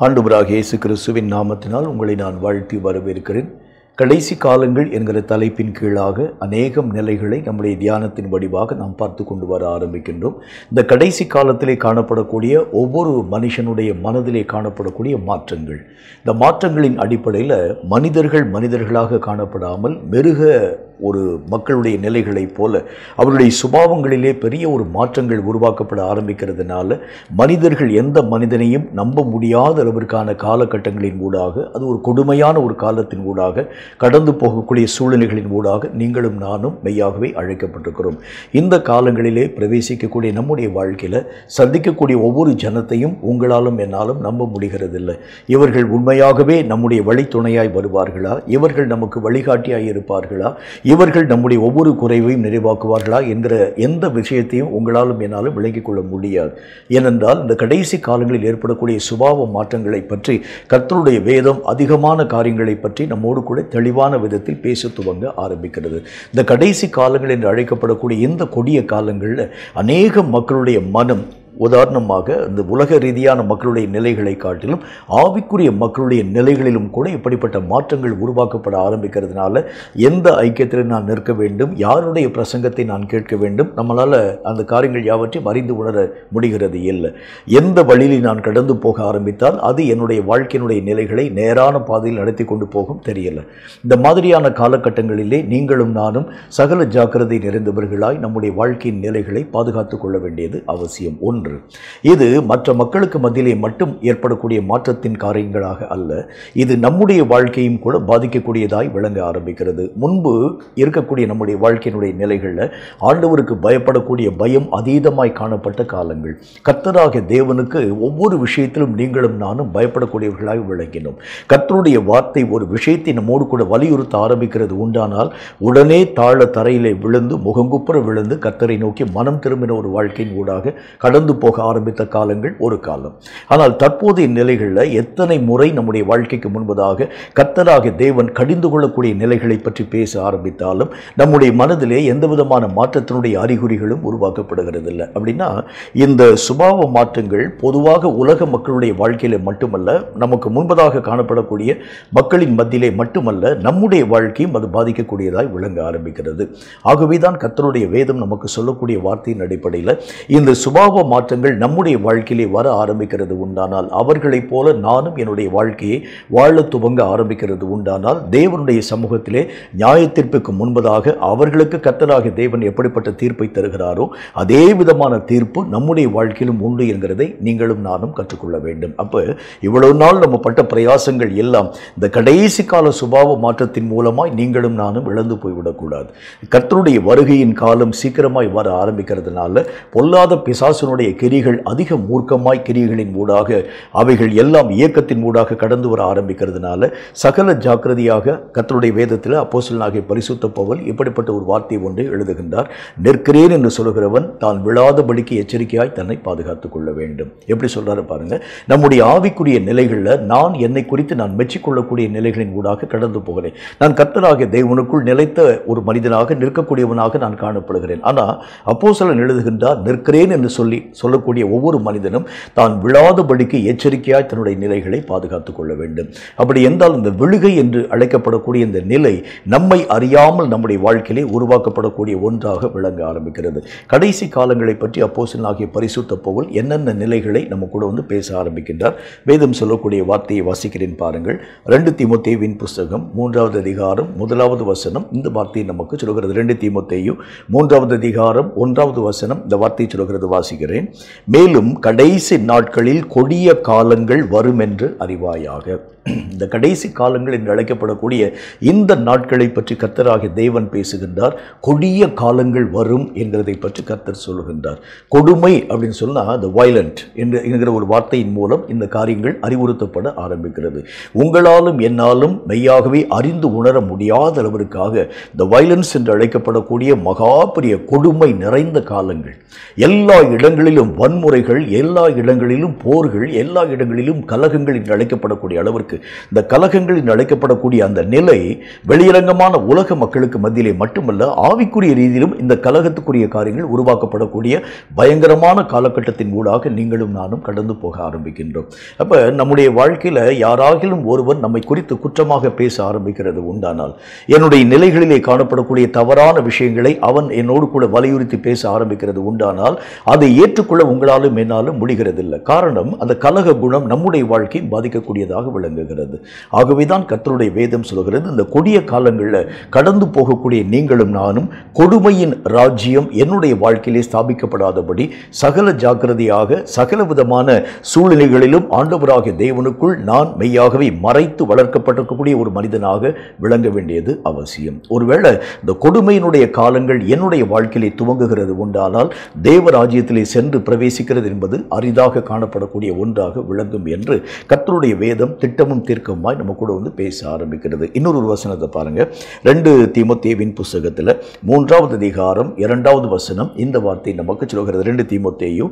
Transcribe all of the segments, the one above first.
ஆண்டவராகிய இயேசு கிறிஸ்துவின் நாமத்தினால் உங்களை நான் வாழ்த்தி வரவேற்கிறேன். கடைசி காலங்கள் என்கிற தலைப்பின் கீழாக அநேகம் நிலைகளை நம்முடைய தியானத்தின் வடிவாக நாம் பார்த்து கொண்டு வர ஆரம்பிக்கின்றோம். இந்த கடைசி காலத்திலே காணப்படக்கூடிய ஒவ்வொரு மனுஷனுடைய மனதிலே காணப்படக்கூடிய மாற்றங்கள், இந்த மாற்றங்களின் அடிப்படையில் மனிதர்களாக காணப்படாமல் மிருக ஒரு மக்களுடைய நிலைகளைப் போல அவருடைய சுபாவங்களிலே பெரிய ஒரு மாற்றங்கள் உருவாக்கப்பட ஆரம்பிக்கிறதுனால மனிதர்கள் எந்த மனிதனையும் நம்ப முடியாத அளவிற்கான காலகட்டங்களின் ஊடாக, அது ஒரு கொடுமையான ஒரு காலத்தின் ஊடாக கடந்து போகக்கூடிய சூழ்நிலைகளின் ஊடாக நீங்களும் நானும் மெய்யாகவே அழைக்கப்பட்டிருக்கிறோம். இந்த காலங்களிலே பிரவேசிக்கக்கூடிய நம்முடைய வாழ்க்கையில் சந்திக்கக்கூடிய ஒவ்வொரு ஜனத்தையும் உங்களாலும் என்னாலும் நம்ப முடிகிறதில்லை. இவர்கள் உண்மையாகவே நம்முடைய வழித்துணையாய் வருவார்களா? இவர்கள் நமக்கு வழிகாட்டியாய் இருப்பார்களா? இவர்கள் நம்முடைய ஒவ்வொரு குறைவையும் நிறைவாக்குவார்களா என்கிற எந்த விஷயத்தையும் உங்களாலும் என்னாலும் விளங்கிக் கொள்ள முடியாது. ஏனென்றால் இந்த கடைசி காலங்களில் ஏற்படக்கூடிய சுபாவ மாற்றங்களை பற்றி கர்த்தருடைய வேதம் அதிகமான காரியங்களை பற்றி நம்மோடு கூட தெளிவான விதத்தில் பேச துவங்க ஆரம்பிக்கிறது. இந்த கடைசி காலங்கள் என்று அழைக்கப்படக்கூடிய இந்த கொடிய காலங்களில் அநேக மக்களுடைய மனம், உதாரணமாக இந்த உலக ரீதியான மக்களுடைய நிலைகளை காட்டிலும் ஆவிக்குரிய மக்களுடைய நிலைகளிலும் கூட இப்படிப்பட்ட மாற்றங்கள் உருவாக்கப்பட ஆரம்பிக்கிறதுனால எந்த ஐக்கியத்தில் நான் நிற்க வேண்டும், யாருடைய பிரசங்கத்தை நான் கேட்க வேண்டும், நம்மளால் அந்த காரியங்கள் யாவற்றையும் அறிந்து உணர முடிகிறது இல்லை. எந்த வழியில் நான் கடந்து போக ஆரம்பித்தால் அது என்னுடைய வாழ்க்கையினுடைய நிலைகளை நேரான பாதையில் நடத்தி கொண்டு போகும் தெரியல. இந்த மாதிரியான காலகட்டங்களிலே நீங்களும் நானும் சகல ஜாக்கிரதை நிறைந்தவர்களாய் நம்முடைய வாழ்க்கையின் நிலைகளை பாதுகாத்துக் கொள்ள வேண்டியது அவசியம். இது மற்ற மக்களுக்கு மத்தியிலே மட்டும் ஏற்படக்கூடிய மாற்றத்தின் காரியங்களாக அல்ல, இது நம்முடைய வாழ்க்கையும் கூட பாதிக்கக்கூடியதாய் விளங்க ஆரம்பிக்கிறது. முன்பு இருக்கக்கூடிய நம்முடைய வாழ்க்கையினுடைய நிலைகளில் ஆண்டவருக்கு பயப்படக்கூடிய பயம் அதீதமாய் காணப்பட்ட காலங்கள். கர்த்தராகிய தேவனுக்கு ஒவ்வொரு விஷயத்திலும் நீங்களும் நானும் பயப்படக்கூடியவர்களாய் விளங்கினோம். கர்த்தருடைய வார்த்தை ஒரு விஷயத்தை நம்மோடு கூட வலியுறுத்த ஆரம்பிக்கிறது உண்டானால் உடனே தாழ தரையிலே விழுந்து முகங்குப்புற விழுந்து கர்த்தரை நோக்கி மனம் திரும்பின ஒரு வாழ்க்கையின் ஊடாக கடந்து போக ஆரம்பித்த காலங்கள் ஒரு காலம். ஆனால் தற்போதைய நிலைகளில் எத்தனை முறை நம்முடைய வாழ்க்கைக்கு முன்பதாக கர்த்தராகிய தேவன் கடிந்து கொள்ளக்கூடிய நிலைகளை பற்றி பேச ஆரம்பித்தாலும் நம்முடைய மனதிலே எந்த விதமான மாற்றத்தினுடைய அறிகுறிகளும் உருவாக்கப்படுகிறதில்லை. அப்படின்னா இந்த சுபாவ மாற்றங்கள் பொதுவாக உலக மக்களுடைய வாழ்க்கையில மட்டுமல்ல, நமக்கு முன்பதாக காணப்படக்கூடிய மக்களின் மத்தியிலே மட்டுமல்ல, நம்முடைய வாழ்க்கையும் அது பாதிக்கக்கூடியதாய் விளங்க ஆரம்பிக்கிறது. ஆகவேதான் கர்த்தருடைய வேதம் நமக்கு சொல்லக்கூடிய வார்த்தையின் அடிப்படையில் இந்த சுபாவ மாற்றங்கள் நம்முடைய வாழ்க்கையிலே வர ஆரம்பிக்கிறது உண்டானால், அவர்களைப் போல நானும் என்னுடைய வாழ்க்கையை வாழ துவங்க ஆரம்பிக்கிறது உண்டானால், தேவனுடைய சமூகத்திலே நியாயத்தீர்ப்புக்கு முன்பதாக அவர்களுக்கு கர்த்தராகிய தேவன் எப்படிப்பட்ட தீர்ப்பை தருகிறாரோ அதே விதமான தீர்ப்பு நம்முடைய வாழ்க்கையிலும் உண்டு என்கிறதை நீங்களும் நானும் கற்றுக்கொள்ள வேண்டும். அப்போ இவ்வளவு நாள் நம்ம பட்ட பிரயாசங்கள் எல்லாம் இந்த கடைசி கால சுபாவ மாற்றத்தின் மூலமாய் நீங்களும் நானும் இழந்து போய்விடக்கூடாது. கர்த்தருடைய வருகையின் காலம் சீக்கிரமாய் வர ஆரம்பிக்கிறதுனால பொல்லாத பிசாசுனுடைய கிரிகள் அதிக மூர்க்கமாய் கிரிகளின் ஊடாக அவைகள் எல்லாம் இயக்கத்தின் ஊடாக கடந்து வர ஆரம்பிக்கிறதுனால சகல ஜாக்கிரதையாக கர்த்தருடைய வேதத்தில் அப்போஸ்தலனாகிய பரிசுத்த பவுல் இப்படிப்பட்ட ஒரு வார்த்தை ஒன்றை எழுதுகின்றார். நிற்கிறேன் என்று சொல்கிறவன் தான் விழாதபடிக்கு எச்சரிக்கையாய் தன்னை பாதுகாத்துக் கொள்ள வேண்டும். எப்படி சொல்றாரு பாருங்க. நம்முடைய ஆவிக்குரிய நிலைகளில் நான் என்னை குறித்து நான் மெச்சிக்கொள்ளக்கூடிய நிலைகளின் ஊடாக கடந்து போகிறேன். நான் கர்த்தராகிய தேவனுக்குள் நிலைத்த ஒரு மனிதனாக நிற்கக்கூடியவனாக நான் காணப்படுகிறேன். ஆனால் அப்போஸ்தலன் எழுதுகின்றார், நிற்கிறேன் என்று சொல்லக்கூடிய ஒவ்வொரு மனிதனும் தான் விழாதபடிக்கு எச்சரிக்கையாய் தன்னுடைய நிலைகளை பாதுகாத்துக் கொள்ள வேண்டும். அப்படி என்றால் இந்த விழுகை என்று அழைக்கப்படக்கூடிய இந்த நிலை நம்மை அறியாமல் நம்முடைய வாழ்க்கையிலே உருவாக்கப்படக்கூடிய ஒன்றாக விளங்க ஆரம்பிக்கிறது. கடைசி காலங்களை பற்றி அப்போஸ்தலனாகிய பரிசுத்த பவுல் என்னென்ன நிலைகளை நம்ம கூட வந்து பேச ஆரம்பிக்கின்றார். வேதம் சொல்லக்கூடிய வார்த்தையை வாசிக்கிறேன் பாருங்கள். 2 தீமோத்தேயுவின் புஸ்தகம் 3வது அதிகாரம் 1வது வசனம் இந்த வார்த்தையை நமக்கு சொல்கிறது. 2 தீமோத்தேயு 3வது அதிகாரம் 1வது வசனம் இந்த வார்த்தையை சொல்கிறது, வாசிக்கிறேன். மேலும் கடைசி நாட்களில் கொடிய காலங்கள் வரும் என்று அறிவாயாக. இந்த கடைசி காலங்கள் என்று அழைக்கப்படக்கூடிய இந்த நாட்களை பற்றி கர்த்தராகிய தேவன் பேசுகின்றார். கொடிய காலங்கள் வரும் என்கிறதை பற்றி கர்த்தர் சொல்லுகின்றார். கொடுமை அப்படின்னு சொன்னால் the violent என்கிற ஒரு வார்த்தையின் மூலம் இந்த காரியங்கள் அறிவுறுத்தப்பட ஆரம்பிக்கிறது. உங்களாலும் என்னாலும் மெய்யாகவே அறிந்து உணர முடியாத அளவிற்காக the violence என்று அழைக்கப்படக்கூடிய மகா பெரிய கொடுமை நிறைந்த காலங்கள், எல்லா இடங்களிலும் வன்முறைகள், எல்லா இடங்களிலும் போர்கள், எல்லா இடங்களிலும் கலகங்கள் என்று அழைக்கப்படக்கூடிய அளவிற்கு இருக்கு. இந்த கலகங்கள் என்று அழைக்கப்படக்கூடிய அந்த நிலை வெளியரங்கமான உலக மக்களுக்கு மத்தியிலே மட்டுமல்ல, ஆவிக்குரிய ரீதியிலும் இந்த கலகத்துக்குரிய காரியங்கள் உருவாக்கப்படக்கூடிய பயங்கரமான காலகட்டத்தின் ஊடாக நீங்களும் நானும் கடந்து போக ஆரம்பிக்கின்றோம். அப்ப நம்முடைய வாழ்க்கையில யாராகிலும் ஒருவர் நம்மை குறித்து குற்றமாக பேச ஆரம்பிக்கிறது உண்டானால், என்னுடைய நிலைகளிலே காணப்படக்கூடிய தவறான விஷயங்களை அவன் என்னோடு கூட வலியுறுத்தி பேச ஆரம்பிக்கிறது உண்டானால், அதை ஏற்றுக்கொள்ள உங்களாலும் என்னாலும் முடிகிறதில்லை. காரணம், அந்த கலக குணம் நம்முடைய வாழ்க்கை பாதிக்கக்கூடியதாக விளங்குகிறது. ஆகவேதான் கர்த்தருடைய வேதம் சொல்கிறது, இந்த கொடிய காலங்களில் கடந்து போகக்கூடிய நீங்களும் நானும் கொடுமையின் ராஜ்யம் என்னுடைய வாழ்க்கையிலே ஸ்தாபிக்கப்படாதபடி சகல ஜாக்கிரதையாக சகல விதமான சூழ்நிலைகளிலும் ஆண்டவராகிய தேவனுக்குள் நான் மெய்யாகவே மறைத்து வளர்க்கப்பட்டிருக்கக்கூடிய ஒரு மனிதனாக விளங்க வேண்டியது அவசியம். ஒருவேளை இந்த கொடுமையினுடைய காலங்கள் என்னுடைய வாழ்க்கையிலே துவங்குகிறது உண்டானால், தேவராஜ்யத்திலே சென்று பிரவேசிக்கிறது என்பது அரிதாக காணப்படக்கூடிய ஒன்றாக விளங்கும் என்று கர்த்தருடைய வேதம் திட்டமும் தீர்க்கமாய் நம்ம கூட பேச ஆரம்பிக்கிறது. இன்னொரு வசனத்தை பாருங்க, 2 தீமோத்தேயுவின் புஸ்தகத்தில் 3வது அதிகாரம் 2வது வசனம் இந்த வார்த்தை நமக்கு சொல்கிறது. 2 தீமோத்தேயு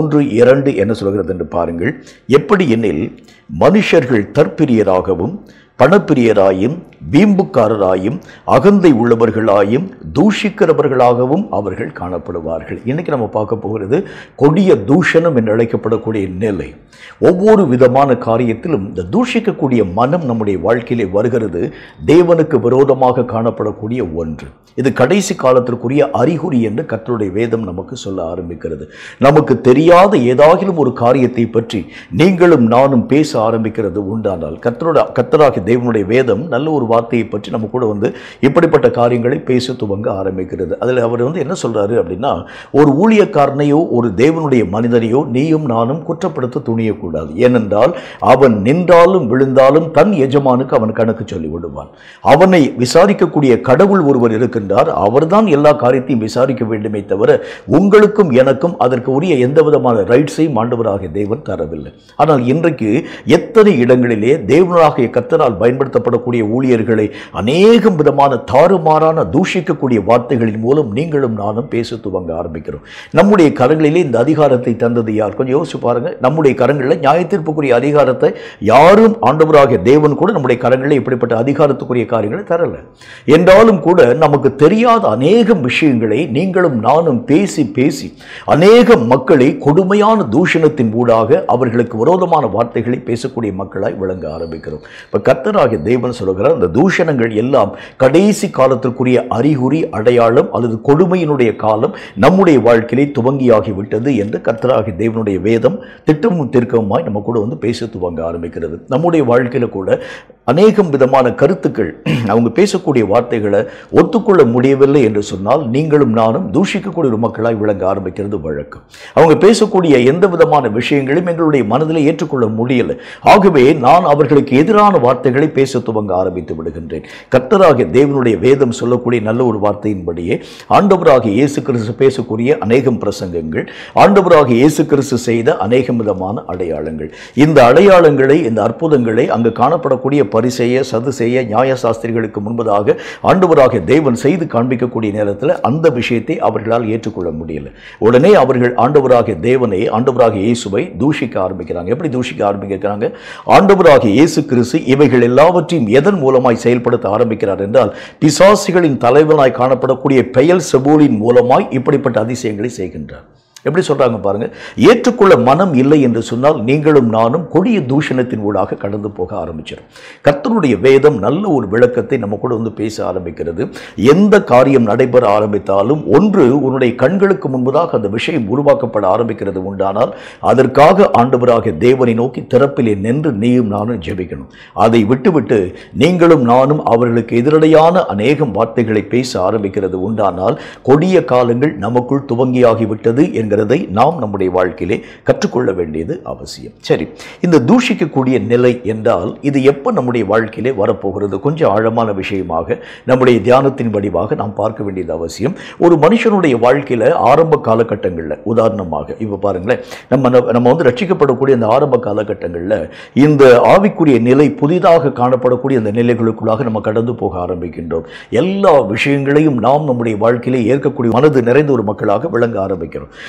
3:2 என்ன சொல்கிறது என்று பாருங்கள். எப்படி எனில், மனுஷர்கள் தற்பிரியராகவும் பணப்பிரியராயும் வீம்புக்காரராயும் அகந்தை உள்ளவர்களாயும் தூஷிக்கிறவர்களாகவும் அவர்கள் காணப்படுவார்கள். இன்னைக்கு நம்ம பார்க்க போகிறது கொடிய தூஷணம் என்று அழைக்கப்படக்கூடிய நிலை. ஒவ்வொரு விதமான காரியத்திலும் இந்த தூஷிக்கக்கூடிய மனம் நம்முடைய வாழ்க்கையிலே வருகிறது. தேவனுக்கு விரோதமாக காணப்படக்கூடிய ஒன்று. இது கடைசி காலத்திற்குரிய அறிகுறி என்று கர்த்தருடைய வேதம் நமக்கு சொல்ல ஆரம்பிக்கிறது. நமக்கு தெரியாத ஏதாகிலும் ஒரு காரியத்தை பற்றி நீங்களும் நானும் பேச ஆரம்பிக்கிறது உண்டானால், கர்த்தராகிய தேவனுடைய வேதம் நல்ல ஒரு வார்த்தையை பற்றி நம்ம கூட இப்படிப்பட்ட காரியங்களை பேச துவங்க ஆரம்பிக்கிறது. அதில் அவர் என்ன சொல்றாரு அப்படின்னா, ஒரு ஊழியக்காரனையோ ஒரு தேவனுடைய மனிதனையோ நீயும் நானும் குற்றப்படுத்த துணியக்கூடாது. ஏனென்றால் அவன் நின்றாலும் விழுந்தாலும் தன் எஜமானுக்கு அவன் கணக்கு சொல்லி விடுவான். அவனை விசாரிக்கக்கூடிய கடவுள் ஒருவர் இருக்கின்றார். அவர்தான் எல்லா காரியத்தையும் விசாரிக்க வேண்டுமே தவிர உங்களுக்கும் எனக்கும் அதற்கு உரிய எந்த விதமான ரைட்ஸையும் ஆண்டவராகிய தேவன் தரவில்லை. ஆனால் இன்றைக்கு எத்தனை இடங்களிலே தேவனாகிய கர்த்தரால் பயன்படுத்தப்படக்கூடிய ஊழியர்களை அநேகம் விதமான தாறுமாறான தூஷிக்கக்கூடிய வார்த்தைகளின் மூலம் நீங்களும் நானும் பேச துவங்க ஆரம்பிக்கிறோம். நம்முடைய கரங்களிலே இந்த அதிகாரத்தை தந்தது யார்? கொஞ்சம் யோசிச்சு பாருங்க. நம்முடைய கரங்களில் நியாயத்தீர்ப்புக்குரிய அதிகாரத்தை யாரும் ஆண்டவராகிய தேவன் கூட நம்முடைய கரங்களில் இப்படிப்பட்ட அதிகாரத்துக்குரிய காரியங்களை தரல. என்றாலும் கூட நமக்கு தெரியாத அநேகம் விஷயங்களை நீங்களும் நானும் பேசி பேசி அநேக மக்களை கொடுமையான தூஷணத்தின் ஊடாக அவர்களுக்கு விரோதமான வார்த்தைகளை பேசக்கூடிய மக்களாய் விளங்க ஆரம்பிக்கிறோம். இப்ப கர்த்தராகிய தேவன் சொல்லுகிறார், இந்த தூஷணங்கள் எல்லாம் கடைசி காலத்திற்குரிய அறிகுறி, அடையாளம் அல்லது கொடுமையினுடைய காலம் நம்முடைய வாழ்க்கையிலே துவங்கியாகிவிட்டது என்று கர்த்தராகிய தேவனுடைய வேதம் திட்டமும் தீர்க்கமாய் நம்ம கூட பேச துவங்க ஆரம்பிக்கிறது. நம்முடைய வாழ்க்கையில கூட அநேகம் விதமான கருத்துக்கள், அவங்க பேசக்கூடிய வார்த்தைகளை ஒத்துக்கொள்ள முடியவில்லை என்று சொன்னால் நீங்களும் நானும் தூஷிக்கக்கூடிய ஒரு மக்களாய் விளங்க ஆரம்பிக்கிறது வழக்கம். அவங்க பேசக்கூடிய எந்த விதமான விஷயங்களும் எங்களுடைய மனதில் ஏற்றுக்கொள்ள முடியலை. ஆகவே நான் அவர்களுக்கு எதிரான வார்த்தைகளை பேச துவங்க ஆரம்பித்து விடுகின்றேன். கர்த்தராகிய தேவனுடைய வேதம் சொல்லக்கூடிய நல்ல ஒரு வார்த்தையின்படியே ஆண்டவராகிய இயேசு கிறிஸ்து பேசக்கூடிய அநேகம் பிரசங்கங்கள், ஆண்டவராகிய இயேசு கிறிஸ்து செய்த அநேகம் விதமான அடையாளங்கள், இந்த அடையாளங்களை, இந்த அற்புதங்களை அங்கு காணப்படக்கூடிய பரிசேய சதுசேய நியாயசாஸ்திரிகளுக்கு முன்பதாக ஆண்டவராகிய தேவன் செய்து காண்பிக்கக்கூடிய நேரத்தில் அந்த விஷயத்தை அவர்களால் ஏற்றுக்கொள்ள முடியல. உடனே அவர்கள் ஆண்டவராகிய தேவனை, ஆண்டவராகிய இயேசுவை தூஷிக்க ஆரம்பிக்கிறாங்க. எப்படி தூஷிக்க ஆரம்பிக்கிறாங்க? ஆண்டவராகிய இயேசு கிறிஸ்து இவைகள் எல்லாவற்றையும் எதன் மூலமாய் செயல்படுத்த ஆரம்பிக்கிறார் என்றால், பிசாசுகளின் தலைவனாய் காணப்படக்கூடிய பெயல்செபூலின் மூலமாய் இப்படிப்பட்ட அதிசயங்களை செய்கின்றார். எப்படி சொல்றாங்க பாருங்க. ஏற்றுக்கொள்ள மனம் இல்லை என்று சொன்னால் நீங்களும் நானும் கொடிய தூஷணத்தின் ஊடாக கடந்து போக ஆரம்பிச்சிடும். கர்த்தருடைய வேதம் நல்ல ஒரு விளக்கத்தை நம்ம கூட பேச ஆரம்பிக்கிறது. எந்த காரியம் நடைபெற ஆரம்பித்தாலும் ஒன்று உன்னுடைய கண்களுக்கு முன்பதாக அந்த விஷயம் உருவாக்கப்பட ஆரம்பிக்கிறது உண்டானால் அதற்காக ஆண்டவராகிய தேவனை நோக்கி திறப்பிலே நின்று நீயும் நானும் ஜெபிக்கணும். அதை விட்டுவிட்டு நீங்களும் நானும் அவர்களுக்கு எதிரடையான அநேகம் வார்த்தைகளை பேச ஆரம்பிக்கிறது உண்டானால் கொடிய காலங்கள் நமக்குள் துவங்கியாகிவிட்டது என்கிறதை நாம் நம்முடைய வாழ்க்கையிலே கற்றுக்கொள்ள வேண்டியது அவசியம். சரி, இந்த தூஷிக்கக்கூடிய நிலை என்றால் இது எப்போ நம்முடைய வாழ்க்கையிலே வரப்போகிறது? கொஞ்சம் ஆழமான விஷயமாக நம்முடைய தியானத்தின் வடிவாக நாம் பார்க்க வேண்டியது அவசியம். ஒரு மனுஷனுடைய வாழ்க்கையில் ஆரம்ப காலகட்டங்களில், உதாரணமாக இப்போ பாருங்களேன், நம்ம ரட்சிக்கப்படக்கூடிய அந்த ஆரம்ப காலகட்டங்களில் இந்த ஆவிக்குரிய நிலை புதிதாக காணப்படக்கூடிய அந்த நிலைகளுக்குள்ளாக நம்ம கடந்து போக ஆரம்பிக்கின்றோம். எல்லா விஷயங்களையும் நாம் நம்முடைய வாழ்க்கையிலே ஏற்கக்கூடிய மனது நிறைந்த ஒரு மக்களாக விளங்க ஆரம்பிக்கிறோம்.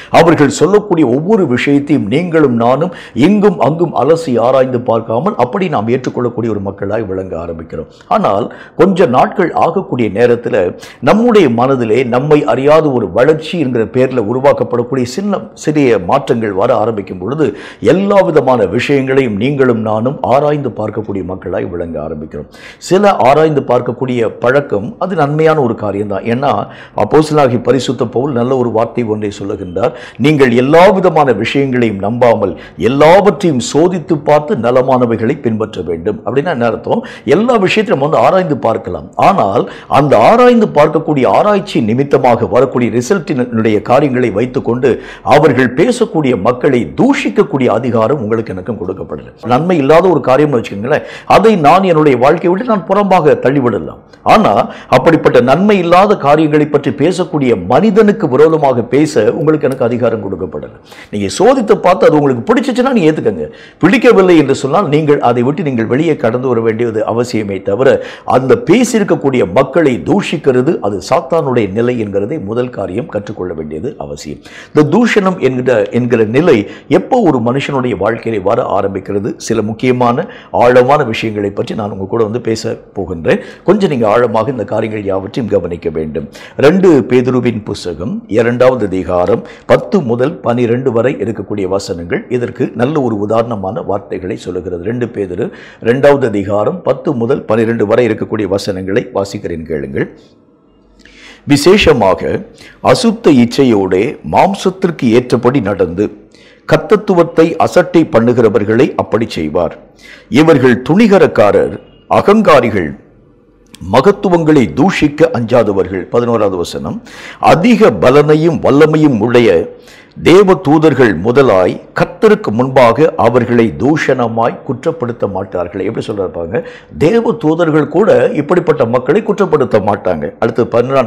அவர்கள் சொல்லக்கூடிய ஒவ்வொரு விஷயத்தையும் நீங்களும் நானும் இங்கும் அங்கும் அலசி ஆராய்ந்து பார்க்காமல் அப்படி நாம் ஏற்றுக்கொள்ளக்கூடிய ஒரு மக்களாய் விளங்க ஆரம்பிக்கிறோம். ஆனால் கொஞ்ச நாட்கள் ஆகக்கூடிய நேரத்தில் நம்முடைய மனதிலே நம்மை அறியாத ஒரு வளர்ச்சி என்கிற பேரில் உருவாக்கப்படக்கூடிய சிறிய மாற்றங்கள் வர ஆரம்பிக்கும் பொழுது எல்லா விதமான விஷயங்களையும் நீங்களும் நானும் ஆராய்ந்து பார்க்கக்கூடிய மக்களாய் விளங்க ஆரம்பிக்கிறோம். சில ஆராய்ந்து பார்க்கக்கூடிய பழக்கம் அது நன்மையான ஒரு காரியம் தான். ஏன்னா அப்போஸ்தலனாகிய பரிசுத்த பவுல் நல்ல ஒரு வார்த்தை ஒன்றை சொல்லுகின்றார். நீங்கள் எல்லா விதமான விஷயங்களையும் நம்பாமல் எல்லாவற்றையும் சோதித்து பார்த்து நலமானவைகளை பின்பற்ற வேண்டும். அப்படின்னா என்ன அர்த்தம்? எல்லா விஷயத்தையும் வந்து ஆராய்ந்து பார்க்கலாம். ஆனால் அந்த ஆராய்ந்து பார்க்கக்கூடிய ஆராய்ச்சி நிமித்தமாக வரக்கூடிய ரிசல்ட்டினுடைய காரியங்களை வைத்துக்கொண்டு அவர்கள் பேசக்கூடிய மக்களை தூஷிக்கக்கூடிய அதிகாரம் உங்களுக்கு எனக்கும் கொடுக்கப்படல. நன்மை இல்லாத ஒரு காரியம் வச்சுக்கோங்களேன், அதை நான் என்னுடைய வாழ்க்கையை விட்டு நான் புறம்பாக தள்ளிவிடலாம். ஆனால் அப்படிப்பட்ட நன்மை இல்லாத காரியங்களை பற்றி பேசக்கூடிய மனிதனுக்கு விரோதமாக பேச உங்களுக்கு எனக்கு அதிகாரம் கொடுக்கப்படல. நீங்க சோதித்து பார்த்து அது உங்களுக்கு பிடிச்சிச்சுன்னா நீ ஏத்துக்கங்க. பிடிக்கவில்லை என்று சொன்னால் நீங்கள் அதை விட்டு நீங்கள் வெளியே கடந்து வர வேண்டியது அவசியமே தவிர அந்த பேசியிருக்கக்கூடிய மக்களை தூஷிக்கிறது அது சாத்தானுடைய நிலை என்கிறதை முதல் காரியம் கற்றுக்கொள்ள வேண்டியது அவசியம். இந்த தூஷணம் என்கிற நிலை எப்போ ஒரு மனுஷனுடைய வாழ்க்கையிலே வர ஆரம்பிக்கிறது? சில முக்கியமான ஆழமான விஷயங்களை பற்றி நான் உங்க கூட வந்து பேச போகின்றேன். கொஞ்சம் நீங்க ஆழமாக இந்த காரியங்கள் யாவற்றையும் கவனிக்க வேண்டும். 2 பேதுருவின் புத்தகம் 2வது அதிகாரம் 10 முதல் 12 வரை இருக்கக்கூடிய வசனங்கள் இதற்கு நல்ல ஒரு உதாரணமான வார்த்தைகளை சொல்லுகிறது. 2 பேதுரு 2வது அதிகாரம் 10 முதல் 12 வரை இருக்கக்கூடிய வசனங்களை வாசிக்கிறேன், கேளுங்கள். விசேஷமாக அசுத்த இச்சையோடே மாம்சத்திற்கு ஏற்றபடி நடந்து கர்த்தத்துவத்தை அசட்டை பண்ணுகிறவர்களை அப்படி செய்வார். இவர்கள் துணிகரக்காரர், அகங்காரிகள், மகத்துவங்களை தூஷிக்க அஞ்சாதவர்கள். 11வது வசனம். அதிக பலனையும் வல்லமையும் உடைய தேவ தூதர்கள் முதலாய் கர்த்தருக்கு முன்பாக அவர்களை தூஷணமாய் குற்றப்படுத்த மாட்டார்கள். எப்படி சொல்றாங்க? தேவ தூதர்கள் கூட இப்படிப்பட்ட மக்களை குற்றப்படுத்த மாட்டாங்க. அடுத்து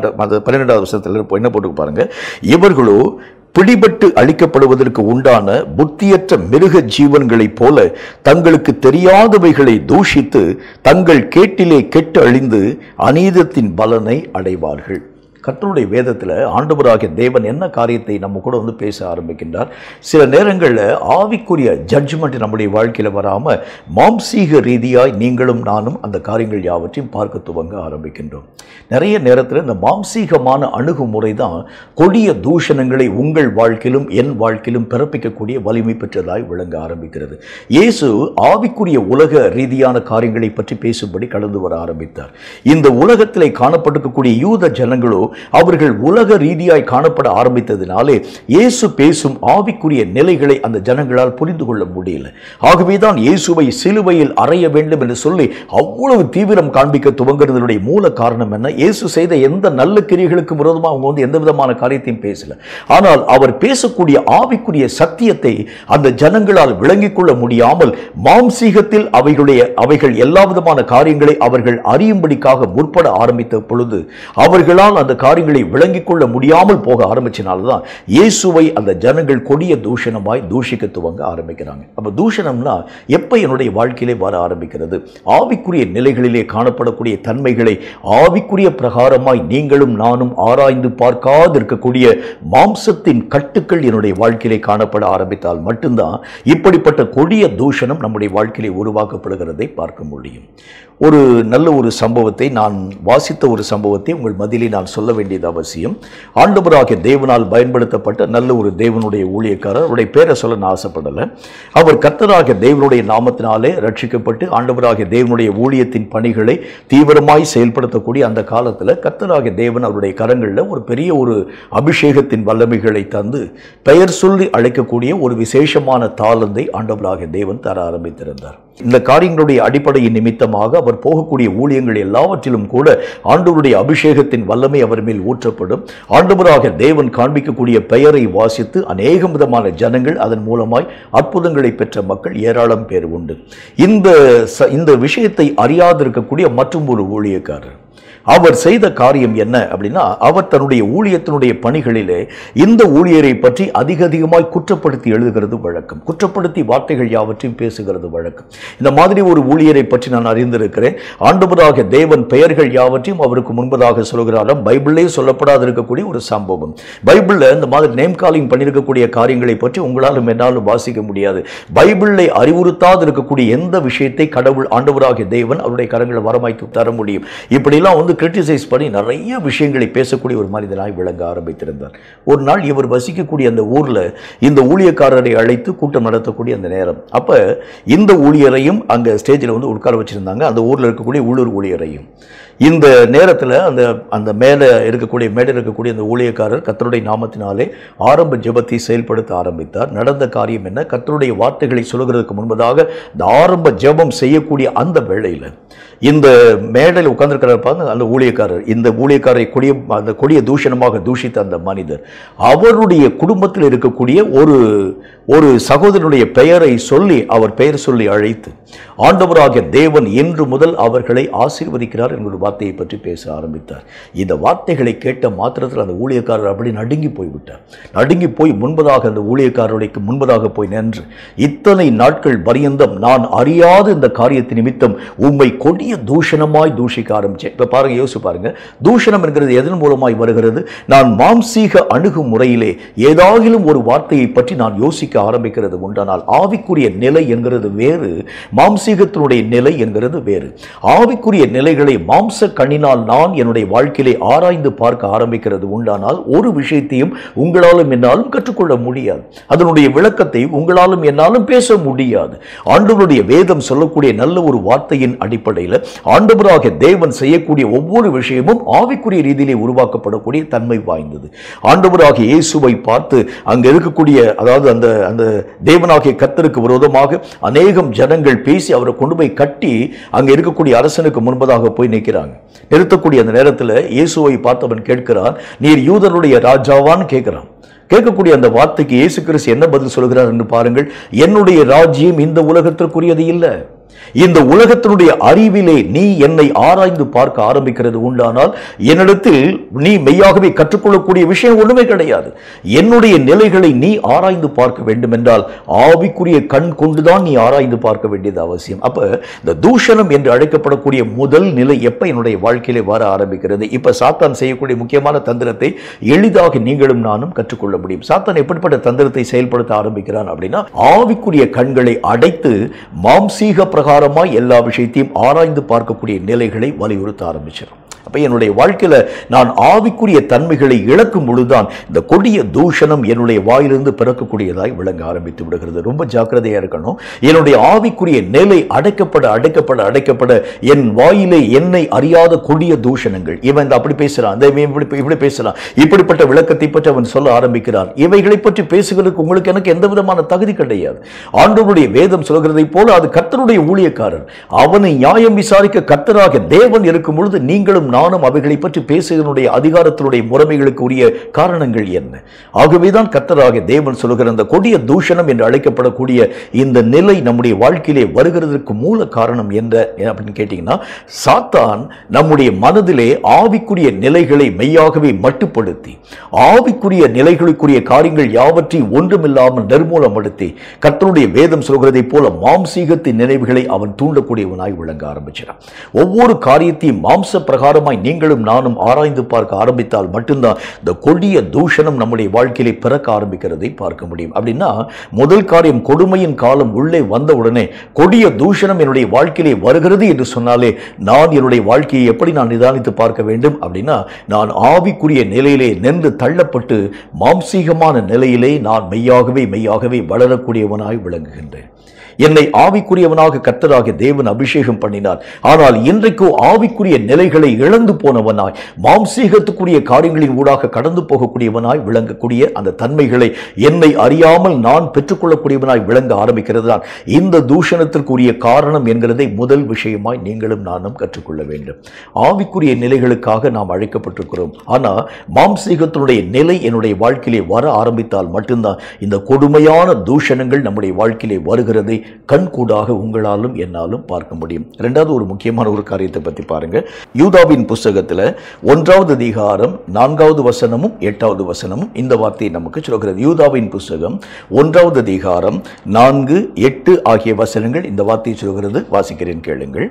12வது வசனத்தில் என்ன போட்டு பாருங்க. இவர்களோ பிடிபட்டு அழிக்கப்படுவதற்கு உண்டான புத்தியற்ற மிருக ஜீவன்களைப் போல தங்களுக்கு தெரியாதவைகளை தூஷித்து தங்கள் கேட்டிலே கெட்டு அழிந்து அநீதத்தின் பலனை அடைவார்கள். கர்த்தருடைய வேதத்தில் ஆண்டவராகிய தேவன் என்ன காரியத்தை நம்ம கூட வந்து பேச ஆரம்பிக்கின்றார். சில நேரங்களில் ஆவிக்குரிய ஜட்ஜ்மெண்ட் நம்முடைய வாழ்க்கையில் வராமல் மாம்சீக ரீதியாய் நீங்களும் நானும் அந்த காரியங்கள் யாவற்றையும் பார்க்க துவங்க ஆரம்பிக்கின்றோம். நிறைய நேரத்தில் இந்த மாம்சீகமான அணுகுமுறை தான் கொடிய தூஷணங்களை உங்கள் வாழ்க்கையிலும் என் வாழ்க்கையிலும் பிறப்பிக்கக்கூடிய வலிமை பெற்றதாய் விளங்க ஆரம்பிக்கிறது. இயேசு ஆவிக்குரிய உலக ரீதியான காரியங்களை பற்றி பேசும்படி கடந்து வர ஆரம்பித்தார். இந்த உலகத்திலே காணப்பட்டிருக்கக்கூடிய யூத ஜனங்களோ அவர்கள் உலக ரீதியாய் காணப்பட ஆரம்பித்ததினாலே இயேசு பேசும் ஆவிக்குரிய நிலைகளை அந்த ஜனங்களால் புரிந்து கொள்ள முடியல. ஆகவேதான் இயேசுவை சிலுவையில் அறைய வேண்டும் என்று சொல்லி அவ்வளவு தீவிரம் காண்பிக்க துவங்குறதனுடைய மூல காரணம் என்ன? இயேசு செய்த எந்த நல்ல கிரியைகளுக்கு விரோதமாக அவங்க வந்து எந்த விதமான காரியத்தையும் பேசல. ஆனால் அவர் பேசக்கூடிய ஆவிக்குரிய சத்தியத்தை அந்த ஜனங்களால் விளங்கிக் கொள்ள முடியாமல் மாம்சீகத்தில் அவைகள் எல்லா விதமான காரியங்களை அவர்கள் அறியும்படிக்காக முற்பட ஆரம்பித்த பொழுது அவர்களால் அந்த காரியங்களை விளங்கிக் கொள்ள முடியாமல் போக ஆரம்பிச்சனால்தான் இயேசுவை அந்த ஜனங்கள் கொடிய தூஷணமாய் தூஷிக்க துவங்க ஆரம்பிக்கிறாங்க. அப்ப தூஷணம்னா எப்ப என்னுடைய வாழ்க்கையிலே வர ஆரம்பிக்கிறது? ஆவிக்குரிய நிலைகளிலே காணப்படக்கூடிய தன்மைகளை ஆவிக்குரிய பிரகாரமாய் நீங்களும் நானும் ஆராய்ந்து பார்க்காது இருக்கக்கூடிய மாம்சத்தின் கட்டுக்கள் என்னுடைய வாழ்க்கையிலே காணப்பட ஆரம்பித்தால் மட்டும்தான் இப்படிப்பட்ட கொடிய தூஷணம் நம்முடைய வாழ்க்கையிலே உருவாக்கப்படுகிறதை பார்க்க முடியும். ஒரு நல்ல ஒரு சம்பவத்தை, நான் வாசித்த ஒரு சம்பவத்தை உங்கள் மத்தியிலே நான் சொல்ல வேண்டியது அவசியம். ஆண்டவராகிய தேவனால் பயன்படுத்தப்பட்ட நல்ல ஒரு தேவனுடைய ஊழியக்காரர், அவருடைய பேரை சொல்ல நான் ஆசைப்படலை. அவர் கர்த்தராகிய தேவனுடைய நாமத்தினாலே ரட்சிக்கப்பட்டு ஆண்டவராகிய தேவனுடைய ஊழியத்தின் பணிகளை தீவிரமாய் செயல்படுத்தக்கூடிய அந்த காலத்தில் கர்த்தராகிய தேவன் அவருடைய கரங்களில் ஒரு பெரிய ஒரு அபிஷேகத்தின் வல்லமைகளை தந்து பெயர் சொல்லி அழைக்கக்கூடிய ஒரு விசேஷமான தாளந்தை ஆண்டவராகிய தேவன் தர ஆரம்பித்திருந்தார். இந்த காரியங்களுடைய அடிப்படையின் நிமித்தமாக அவர் போகக்கூடிய ஊழியங்கள் எல்லாவற்றிலும் கூட ஆண்டவருடைய அபிஷேகத்தின் வல்லமை அவர் மேல் ஊற்றப்படும். ஆண்டவராக தேவன் காண்பிக்கக்கூடிய பெயரை வாசித்து அநேக விதமான ஜனங்கள் அதன் மூலமாய் அற்புதங்களை பெற்ற மக்கள் ஏராளம் பேர் உண்டு. இந்த விஷயத்தை அறியாதிருக்கக்கூடிய மற்றும் ஒரு ஊழியக்காரர், அவர் செய்த காரியம் என்ன அப்படின்னா, அவர் தன்னுடைய ஊழியத்தினுடைய பணிகளிலே இந்த ஊழியரை பற்றி அதிகமாய் குற்றப்படுத்தி எழுதுகிறது வழக்கம். குற்றப்படுத்தி வார்த்தைகள் யாவற்றையும் பேசுகிறது வழக்கம். இந்த மாதிரி ஒரு ஊழியரை பற்றி நான் அறிந்திருக்கிறேன். ஆண்டவராகிய தேவன் பெயர்கள் யாவற்றையும் அவருக்கு முன்பதாக சொல்கிறாராம். பைபிளே சொல்லப்படாது இருக்கக்கூடிய ஒரு சம்பவம். பைபிள்ல இந்த மாதிரி நேம் காலிங் பண்ணியிருக்கக்கூடிய காரியங்களை பற்றி உங்களாலும் என்னாலும் வாசிக்க முடியாது. பைபிளை அறிவுறுத்தாது இருக்கக்கூடிய எந்த விஷயத்தை கடவுள் ஆண்டவராகிய தேவன் அவருடைய கரங்களை வரமாய்த்து தர முடியும். இப்படிலாம் கிரிட்டிசைஸ் பண்ணி நிறைய விஷயங்களை பேசக்கூடிய ஒரு மனிதனாய் விளங்க ஆரம்பித்திருந்தார். ஒரு நாள் இவர் வசிக்கக்கூடிய அந்த ஊர்ல இந்த ஊழியக்காரரை அழைத்து கூட்டம் நடத்தக்கூடிய அந்த நேரம். அப்ப இந்த ஊழியரையும் அங்க ஸ்டேஜில் உட்கார வச்சிருந்தாங்க, அந்த ஊர்ல இருக்கக்கூடிய உள்ளூர் ஊழியரையும். இந்த நேரத்தில் அந்த மேலே இருக்கக்கூடிய அந்த ஊழியக்காரர் கர்த்தருடைய நாமத்தினாலே ஆரம்ப ஜெபத்தை செயல்படுத்த ஆரம்பித்தார். நடந்த காரியம் என்ன? கர்த்தருடைய வார்த்தைகளை சொல்கிறதுக்கு முன்பதாக இந்த ஆரம்ப ஜெபம் செய்யக்கூடிய அந்த வேளையில் இந்த மேடையில் உட்கார்ந்திருக்கிறார் அந்த ஊழியக்காரர். இந்த ஊழியக்காரரை கொடிய தூஷணமாக தூஷித்த அந்த மனிதர் அவருடைய குடும்பத்தில் இருக்கக்கூடிய ஒரு சகோதரனுடைய பெயரை சொல்லி, அவர் பெயர் சொல்லி அழைத்து, ஆண்டவராகிய தேவன் இன்று முதல் அவர்களை ஆசீர்வதிக்கிறார் என்கிற வார்த்தையை பற்றி பேச ஆரம்பித்தார். இந்த வார்த்தைகளை கேட்ட மாத்திரத்தில் அந்த ஊழியக்காரர் அப்படி நடுங்கி போய்விட்டார். நடுங்கி போய் அந்த ஊழியக்காரருக்கு முன்பதாக போய் நின்று, இத்தனை நாட்கள் பரியந்தம் நான் அறியாத இந்த காரியத்தின் நிமித்தம் உம்மை கொடிய தூஷணமாய் தூஷிக்க ஆரம்பிச்சேன். இப்ப பாருங்க, யோசிச்சு பாருங்க, தூஷணம் என்கிறது எதன் மூலமாய் வருகிறது? நான் மாம்சீக அணுகுமுறையிலே ஏதாகிலும் ஒரு வார்த்தையை பற்றி நான் யோசிக்க ஆரம்பிக்கிறது உண்டானால் ஆவிக்குரிய நிலை என்கிறது வேறு, மாம்சீகத்தினுடைய நிலை என்கிறது வேறு. ஆவிக்குரிய நிலைகளை மாம்ச கண்ணினால் நான் என்னுடைய வாழ்க்கையிலே ஆராய்ந்து பார்க்க ஆரம்பிக்கிறது உண்டானால் ஒரு விஷயத்தையும் உங்களாலும் என்னாலும் கற்றுக்கொள்ள முடியாது. அதனுடைய விளக்கத்தை உங்களாலும் என்னாலும் பேச முடியாது. ஆண்டவருடைய வேதம் சொல்லக்கூடிய நல்ல ஒரு வார்த்தையின் அடிப்படையில் ஆண்டவராகிய தேவன் செய்யக்கூடிய ஒவ்வொரு விஷயமும் ஆவிக்குரிய ரீதியிலே உருவாக்கப்படக்கூடிய தன்மை வாய்ந்தது. ஆண்டவராகிய இயேசுவை பார்த்து அங்க இருக்கக்கூடிய, அதாவது அந்த தேவனாகிய கர்த்தருக்கு விரோதமாக அநேகம் ஜனங்கள் பேசி அவரை கொண்டு போய் கட்டி அங்க இருக்கக்கூடிய அரசனுக்கு முன்பதாக போய் நிற்கிறாங்க. நிறுத்தக்கூடிய அந்த நேரத்தில் இயேசுவை பார்த்தவன் கேட்கிறான், நீர் யூதருடைய ராஜாவான்னு கேட்கிறான். கேட்கக்கூடிய அந்த வார்த்தைக்கு இயேசு கிறிஸ்து என்ன பதில் சொல்கிறார் என்று பாருங்கள். என்னுடைய ராஜ்யம் இந்த உலகத்திற்குரியது இல்லை. இந்த உலகத்தினுடைய அறிவிலே நீ என்னை ஆராய்ந்து பார்க்க ஆரம்பிக்கிறது உண்டானால் என்னிடத்தில் நீ மெய்யாகவே கற்றுக்கொள்ளக்கூடிய விஷயம் ஒண்ணுமே கிடையாது. என்னுடைய நிலைகளை நீ ஆராய்ந்து பார்க்க வேண்டும் என்றால் ஆவிக்குரிய கண் கொண்டுதான் நீ ஆராய்ந்து பார்க்க வேண்டியது அவசியம். அப்ப இந்த தூஷணம் என்று அழைக்கப்படக்கூடிய முதல் நிலை எப்ப என்னுடைய வாழ்க்கையிலே வர ஆரம்பிக்கிறது? இப்ப சாத்தான் செய்யக்கூடிய முக்கியமான தந்திரத்தை எளிதாக நீங்களும் நானும் கற்றுக்கொள்ள முடியும். சாத்தான் எப்படிப்பட்ட தந்திரத்தை செயல்படுத்த ஆரம்பிக்கிறான் அப்படின்னா, ஆவிக்குரிய கண்களை அடைத்து மாம்சீக பிரகாரமாய் எல்லா விஷயத்தையும் ஆராய்ந்து பார்க்கக்கூடிய நிலைகளை வலியுறுத்த ஆரம்பிச்சிடும். அப்ப என்னுடைய வாழ்க்கையில நான் ஆவிக்குரிய தன்மைகளை இழக்கும் பொழுதுதான் இந்த கொடிய தூஷணம் என்னுடைய வாயிலிருந்து பிறக்கக்கூடியதாய் விளங்க ஆரம்பித்து விடுகிறது. ரொம்ப ஜாக்கிரதையா இருக்கணும். என்னுடைய ஆவிக்குரிய நிலை அடைக்கப்பட என் வாயிலே என்னை அறியாத கொடிய தூஷணங்கள், இவன் அப்படி பேசுறான், இப்படி பேசுறான், இப்படிப்பட்ட விளக்கத்தை பற்றி அவன் சொல்ல ஆரம்பிக்கிறான். இவைகளை பற்றி பேசுகிறதுக்கு உங்களுக்கு எனக்கு எந்த விதமான தகுதி கிடையாது. ஆண்டவருடைய வேதம் சொல்கிறதை போல அது கர்த்தருடைய ஊழியக்காரர், அவனை நியாயம் விசாரிக்க கர்த்தராக தேவன் இருக்கும் பொழுது நீங்களும் நானும் அவைகளை பற்றி பேசுவதனுடைய அதிகாரத்தினுடைய முறைமைகளுக்கு உரிய காரணங்கள் என்ன? ஆகவேதான் கர்த்தராகிய தேவன் சொல்லுகிற அந்த கொடிய தூஷணம் என்று அழைக்கப்படக்கூடிய இந்த நிலை நம்முடைய வாழ்க்கையிலே வருகிறதற்கு மூல காரணம் என்ன அப்படின்னு கேட்டீங்கன்னா, சாத்தான் நம்முடைய மனதிலே ஆவிக்குரிய நிலைகளை மெய்யாகவே மட்டுப்படுத்தி ஆவிக்குரிய நிலைகளுக்குரிய காரியங்கள் யாவற்றையும் ஒன்றுமில்லாமல் நிர்மூலப்படுத்தி கர்த்தருடைய வேதம் சொல்கிறதை போல மாம்சீகத்தின் நினைவுகளை அவன் தூண்டக்கூடியவனாய் விளங்க ஆரம்பிச்சான். ஒவ்வொரு காரியத்தையும் மாம்ச பிரகாரமாய் நீங்களும் நானும் ஆராய்ந்து பார்க்க ஆரம்பித்தால் மட்டும்தான் இந்த கொடிய தூஷணம் நம்முடைய வாழ்க்கையிலே பிறக்க ஆரம்பிக்கிறதை பார்க்க முடியும். அப்படின்னா முதல் காரியம், கொடுமையின் காலம் உள்ளே வந்தவுடனே கொடிய தூஷணம் என்னுடைய வாழ்க்கையிலே வருகிறது என்று சொன்னாலே நான் என்னுடைய வாழ்க்கையை எப்படி நான் நிதானித்து பார்க்க வேண்டும் அப்படின்னா, நான் ஆவிக்குரிய நிலையிலே நின்று தள்ளப்பட்டு மாம்சீகமான நிலையிலே நான் மெய்யாகவே வளரக்கூடியவனாய் விளங்குகின்றேன். என்னை ஆவிக்குரியவனாக கர்த்தராகிய தேவன் அபிஷேகம் பண்ணினார். ஆனால் இன்றைக்கு ஆவிக்குரிய நிலைகளை இழந்து போனவனாய் மாம்சீகத்துக்குரிய காரியங்களின் ஊடாக கடந்து போகக்கூடியவனாய் விளங்கக்கூடிய அந்த தன்மைகளை என்னை அறியாமல் நான் பெற்றுக்கொள்ளக்கூடியவனாய் விளங்க ஆரம்பிக்கிறது தான் இந்த தூஷணத்திற்குரிய காரணம் என்கிறதை முதல் விஷயமாய் நீங்களும் நானும் கற்றுக்கொள்ள வேண்டும். ஆவிக்குரிய நிலைகளுக்காக நாம் அழைக்கப்பட்டிருக்கிறோம். ஆனால் மாம்சீகத்தினுடைய நிலை என்னுடைய வாழ்க்கையிலே வர ஆரம்பித்தால் மட்டும்தான் இந்த கொடுமையான தூஷணங்கள் நம்முடைய வாழ்க்கையிலே வருகிறதை கண்கூடாக உங்களாலும் என்னாலும் பார்க்க முடியும். இரண்டாவது ஒரு முக்கியமான ஒரு காரியத்தை பற்றி பாருங்க. யூதாவின் புஸ்தகத்தில் 1வது அதிகாரம் 4வது வசனமும் 8வது வசனமும் இந்த வார்த்தையை நமக்கு சொல்கிறது. யூதாவின் புஸ்தகம் 1வது அதிகாரம் 4, 8 ஆகிய வசனங்கள் இந்த வார்த்தையை சொல்கிறது. வாசிக்கிறேன், கேளுங்கள்.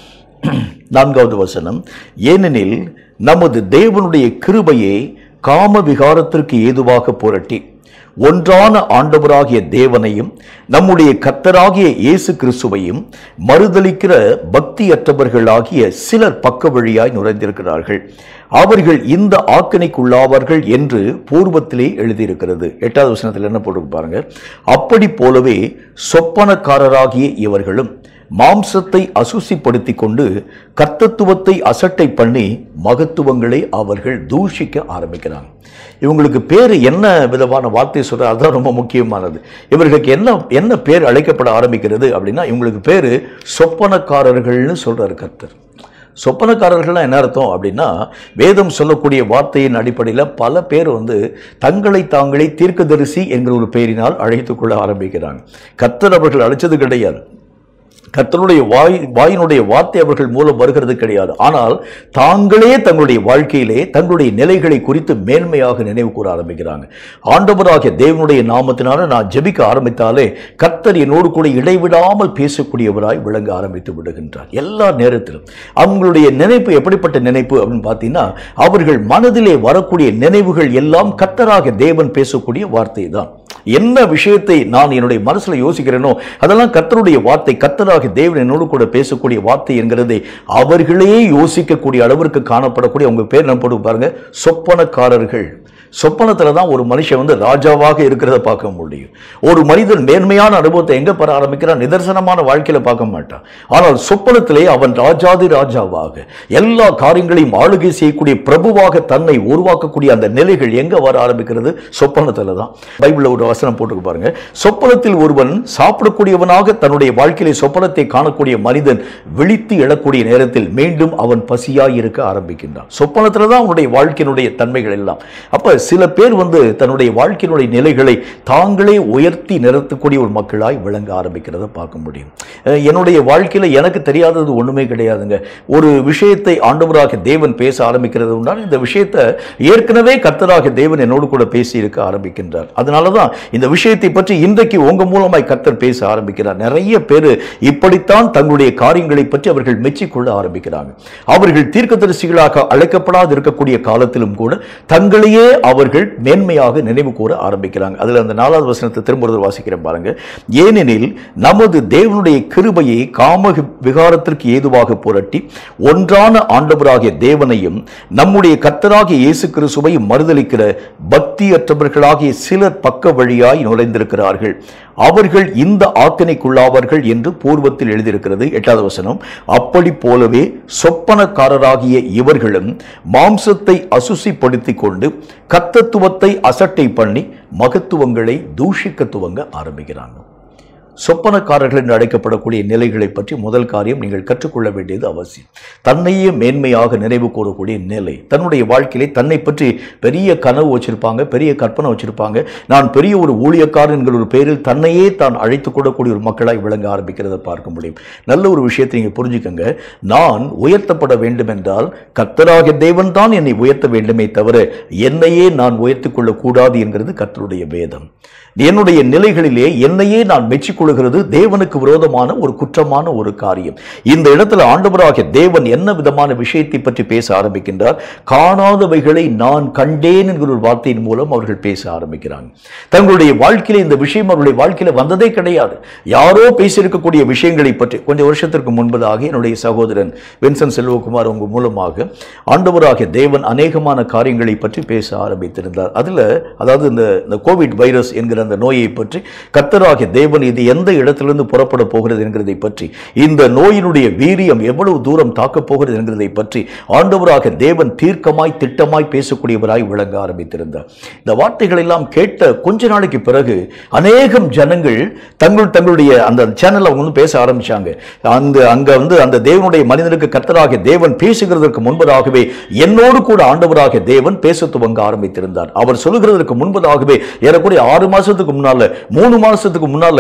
4வது வசனம், ஏனெனில் நமது தேவனுடைய கிருபையை காம விகாரத்திற்கு ஏதுவாக புரட்டி ஒன்றான ஆண்டவராகிய தேவனையும் நம்முடைய கர்த்தராகிய இயேசு கிறிஸ்துவையும் மறுதலிக்கிற பக்தியற்றவர்களாகிய சிலர் பக்க வழியாய் நுழைந்திருக்கிறார்கள். அவர்கள் இந்த ஆக்கினைக்குள்ளாவார்கள் என்று பூர்வத்திலே எழுதியிருக்கிறது. 8வது வசனத்தில் என்ன போட்டு பாருங்க. அப்படி போலவே சொப்பனக்காரராகிய இவர்களும் மாம்சத்தை அசுசிப்படுத்தி கொண்டு கர்த்தத்துவத்தை அசட்டை பண்ணி மகத்துவங்களை அவர்கள் தூஷிக்க ஆரம்பிக்கிறாங்க. இவங்களுக்கு பேர் என்ன விதமான வார்த்தை சொல்ற, அதுதான் ரொம்ப முக்கியமானது. இவர்களுக்கு என்ன பேர் அழைக்கப்பட ஆரம்பிக்கிறது அப்படின்னா, இவங்களுக்கு பேரு சொப்பனக்காரர்கள்னு சொல்றாரு கர்த்தர். சொப்பனக்காரர்கள்லாம் என்ன அர்த்தம் அப்படின்னா, வேதம் சொல்லக்கூடிய வார்த்தையின் அடிப்படையில் பல பேர் தங்களை தாங்களே தீர்க்கதரிசி என்கிற ஒரு பெயரினால் அழைத்துக் கொள்ள ஆரம்பிக்கிறாங்க. கர்த்தர் அவர்கள் அழைச்சது கிடையாது. கர்த்தருடைய வாயினுடைய வார்த்தை அவர்கள் மூலம் வருகிறது கிடையாது. ஆனால் தாங்களே தங்களுடைய வாழ்க்கையிலே தங்களுடைய நிலைகளை குறித்து மேன்மையாக நினைவு கூற ஆரம்பிக்கிறாங்க. ஆண்டவராகிய தேவனுடைய நாமத்தினால நான் ஜெபிக்க ஆரம்பித்தாலே கர்த்தர் என்னோடு கூட இடைவிடாமல் பேசக்கூடியவராய் விளங்க ஆரம்பித்து விடுகின்றார். எல்லா நேரத்திலும் அவங்களுடைய நினைப்பு எப்படிப்பட்ட நினைப்பு அப்படின்னு பார்த்தீங்கன்னா, அவர்கள் மனதிலே வரக்கூடிய நினைவுகள் எல்லாம் கர்த்தராகிய தேவன் பேசக்கூடிய வார்த்தை தான். என்ன விஷயத்தை நான் என்னுடைய மனசுல யோசிக்கிறேனோ அதெல்லாம் கர்த்தருடைய வார்த்தை, கர்த்தராகிய தேவன் என்னோடு கூட பேசக்கூடிய வார்த்தை என்கிறதை அவர்களே யோசிக்கக்கூடிய அளவிற்கு காணப்படக்கூடிய அவங்க பேர் என்ன போட்டு பாருங்க, சொப்பனக்காரர்கள். சொப்பனத்துல தான் ஒரு மனுஷன் ராஜாவாக இருக்கிறத பார்க்க முடியும். ஒரு மனிதன் மேன்மையான அனுபவத்தை எங்க பெற ஆரம்பிக்கிறான், நிதர்சனமான வாழ்க்கையில பார்க்க மாட்டான். ஆனால் சொப்பனத்திலே அவன் ராஜாதி ராஜாவாக எல்லா காரியங்களையும் ஆளுகை செய்யக்கூடிய பிரபுவாக தன்னை உருவாக்கக்கூடிய அந்த நிலைகள் எங்க வர ஆரம்பிக்கிறது, சொப்பனத்துல தான். பைபிள்ல ஒரு வசனம் போட்டு பாருங்க. சொப்பனத்தில் ஒருவன் சாப்பிடக்கூடியவனாக தன்னுடைய வாழ்க்கையிலே சொப்பனத்தை காணக்கூடிய மனிதன் விழித்து எழக்கூடிய நேரத்தில் மீண்டும் அவன் பசியாய் இருக்க ஆரம்பிக்கின்றான். சொப்பனத்துல தான் அவனுடைய வாழ்க்கையினுடைய தன்மைகள் எல்லாம். அப்ப சில பேர் தன்னுடைய வாழ்க்கையினுடைய நிலைகளை தாங்களே உயர்த்தி நிறுத்தக்கூடிய ஒரு மக்களாய் விளங்க ஆரம்பிக்கிறத பார்க்க முடியும். என்னுடைய வாழ்க்கையில எனக்கு தெரியாதது ஒண்ணுமே கிடையாதுங்க. ஒரு விஷயத்தை ஆண்டவராகிய தேவன் பேச ஆரம்பிக்கிறது உண்டான இந்த விஷயத்தை ஏற்கனவே கர்த்தராகிய தேவன் என்னோடு கூட பேசி இருக்க ஆரம்பிக்கின்றார். அதனாலதான் இந்த விஷயத்தை பற்றி இன்றைக்கு உங்க மூலமாய் கர்த்தர் பேச ஆரம்பிக்கிறார். நிறைய பேர் இப்படித்தான் தங்களுடைய காரியங்களை பற்றி அவர்கள் மெச்சிக்கொள்ள ஆரம்பிக்கிறாங்க. அவர்கள் தீர்க்கதரிசிகளாக அழைக்கப்படாது இருக்கக்கூடிய காலத்திலும் கூட தங்களையே அவர்கள் மேன்மையாக நினைவு கூற ஆரம்பிக்கிறாங்க. அதுல அந்த 4வது வசனத்தை திரும்ப வாசிக்கிறேன் பாருங்க. ஏனெனில் நமது தேவனுடைய கிருபையை காம விகாரத்திற்கு ஏதுவாக புரட்டி ஒன்றான ஆண்டவராகிய தேவனையும் நம்முடைய கர்த்தராகிய இயேசு கிறிஸ்துவையும் மறுதலிக்கிற பக்தியற்றவர்களாகிய சிலர் பக்க வழியாய் நுழைந்திருக்கிறார்கள். அவர்கள் இந்த ஆக்கினைக்குள்ளாவார்கள் என்று பூர்வத்தில் எழுதியிருக்கிறது. 8வது வசனம், அப்படி போலவே சொப்பனக்காரராகிய இவர்களும் மாம்சத்தை அசுசிப்படுத்திக் கொண்டு கர்த்தத்துவத்தை அசட்டை பண்ணி மகத்துவங்களை தூஷிக்க துவங்க ஆரம்பிக்கிறாங்க. சொப்பனக்காரர்கள் என்று அழைக்கப்படக்கூடிய நிலைகளை பற்றி முதல் காரியம் நீங்கள் கற்றுக்கொள்ள வேண்டியது அவசியம். தன்னையே மேன்மையாக நினைவு கூறக்கூடிய நிலை. தன்னுடைய வாழ்க்கையிலே தன்னை பற்றி பெரிய கனவு வச்சிருப்பாங்க, பெரிய கற்பனை வச்சிருப்பாங்க. நான் பெரிய ஒரு ஊழியக்காரன் என்கிற ஒரு பெயரில் தன்னையே தான் அழைத்துக் கொள்ளக்கூடிய ஒரு மக்களாய் விளங்க ஆரம்பிக்கிறத பார்க்க முடியும். நல்ல ஒரு விஷயத்தை நீங்க புரிஞ்சுக்கங்க. நான் உயர்த்தப்பட வேண்டும் என்றால் கர்த்தராகிய தேவன் தான் என்னை உயர்த்த வேண்டுமே தவிர என்னையே நான் உயர்த்திக் கொள்ளக்கூடாது என்கிறது கர்த்தருடைய வேதம். என்னுடைய நிலைகளிலே என்னையே நான் மெச்சிக்கொள்கிறது தேவனுக்கு விரோதமான ஒரு குற்றமான ஒரு காரியம். இந்த இடத்துல ஆண்டவராகிய தேவன் என்ன விதமான விஷயத்தை பற்றி பேச ஆரம்பிக்கின்றார், காணாதவைகளை நான் கண்டேன் என்கிற ஒரு வார்த்தையின் மூலம் அவர்கள் பேச ஆரம்பிக்கிறாங்க. தங்களுடைய வாழ்க்கையில இந்த விஷயம் அவருடைய வாழ்க்கையில வந்ததே கிடையாது. யாரோ பேசியிருக்கக்கூடிய விஷயங்களை பற்றி கொஞ்சம் வருஷத்திற்கு முன்பதாக என்னுடைய சகோதரன் வின்சென்ட் செல்வகுமார் உங்க மூலமாக ஆண்டவராகிய தேவன் அநேகமான காரியங்களை பற்றி பேச ஆரம்பித்திருந்தார். அதாவது இந்த கோவிட் வைரஸ் என்கிற அந்த நோயை பற்றி கர்த்தராகிய தேவன் இது எந்த இடத்திலிருந்து புறப்பட போகிறது என்கிறதை பற்றி, இந்த நோயினுடைய வீரியம் எவ்வளவு தூரம் தாக்கப் போகிறது என்கிறதை பற்றி ஆண்டவராகிய தேவன் தீர்க்கமாய் திட்டமாய் பேசக்கூடியவராய் விளங்க ஆரம்பித்திருந்தார். இந்த வார்த்தைகள் எல்லாம் கேட்ட கொஞ்ச நாளைக்கு பிறகு அநேகம் ஜனங்கள் தங்களுடைய அந்த சேனல் அவங்க பேச ஆரம்பிச்சாங்க. அந்த தேவனுடைய மனிதனுக்கு கர்த்தராகிய தேவன் பேசுகிறதற்கு முன்பதாகவே என்னோடு கூட ஆண்டவராகிய தேவன் பேச துவங்க ஆரம்பித்திருந்தார். அவர் சொல்லுகிறதற்கு முன்பதாகவே ஏறக்குறைய 6 மாசத்துக்கு முன்னால, 3 மாசத்துக்கு முன்னால, 10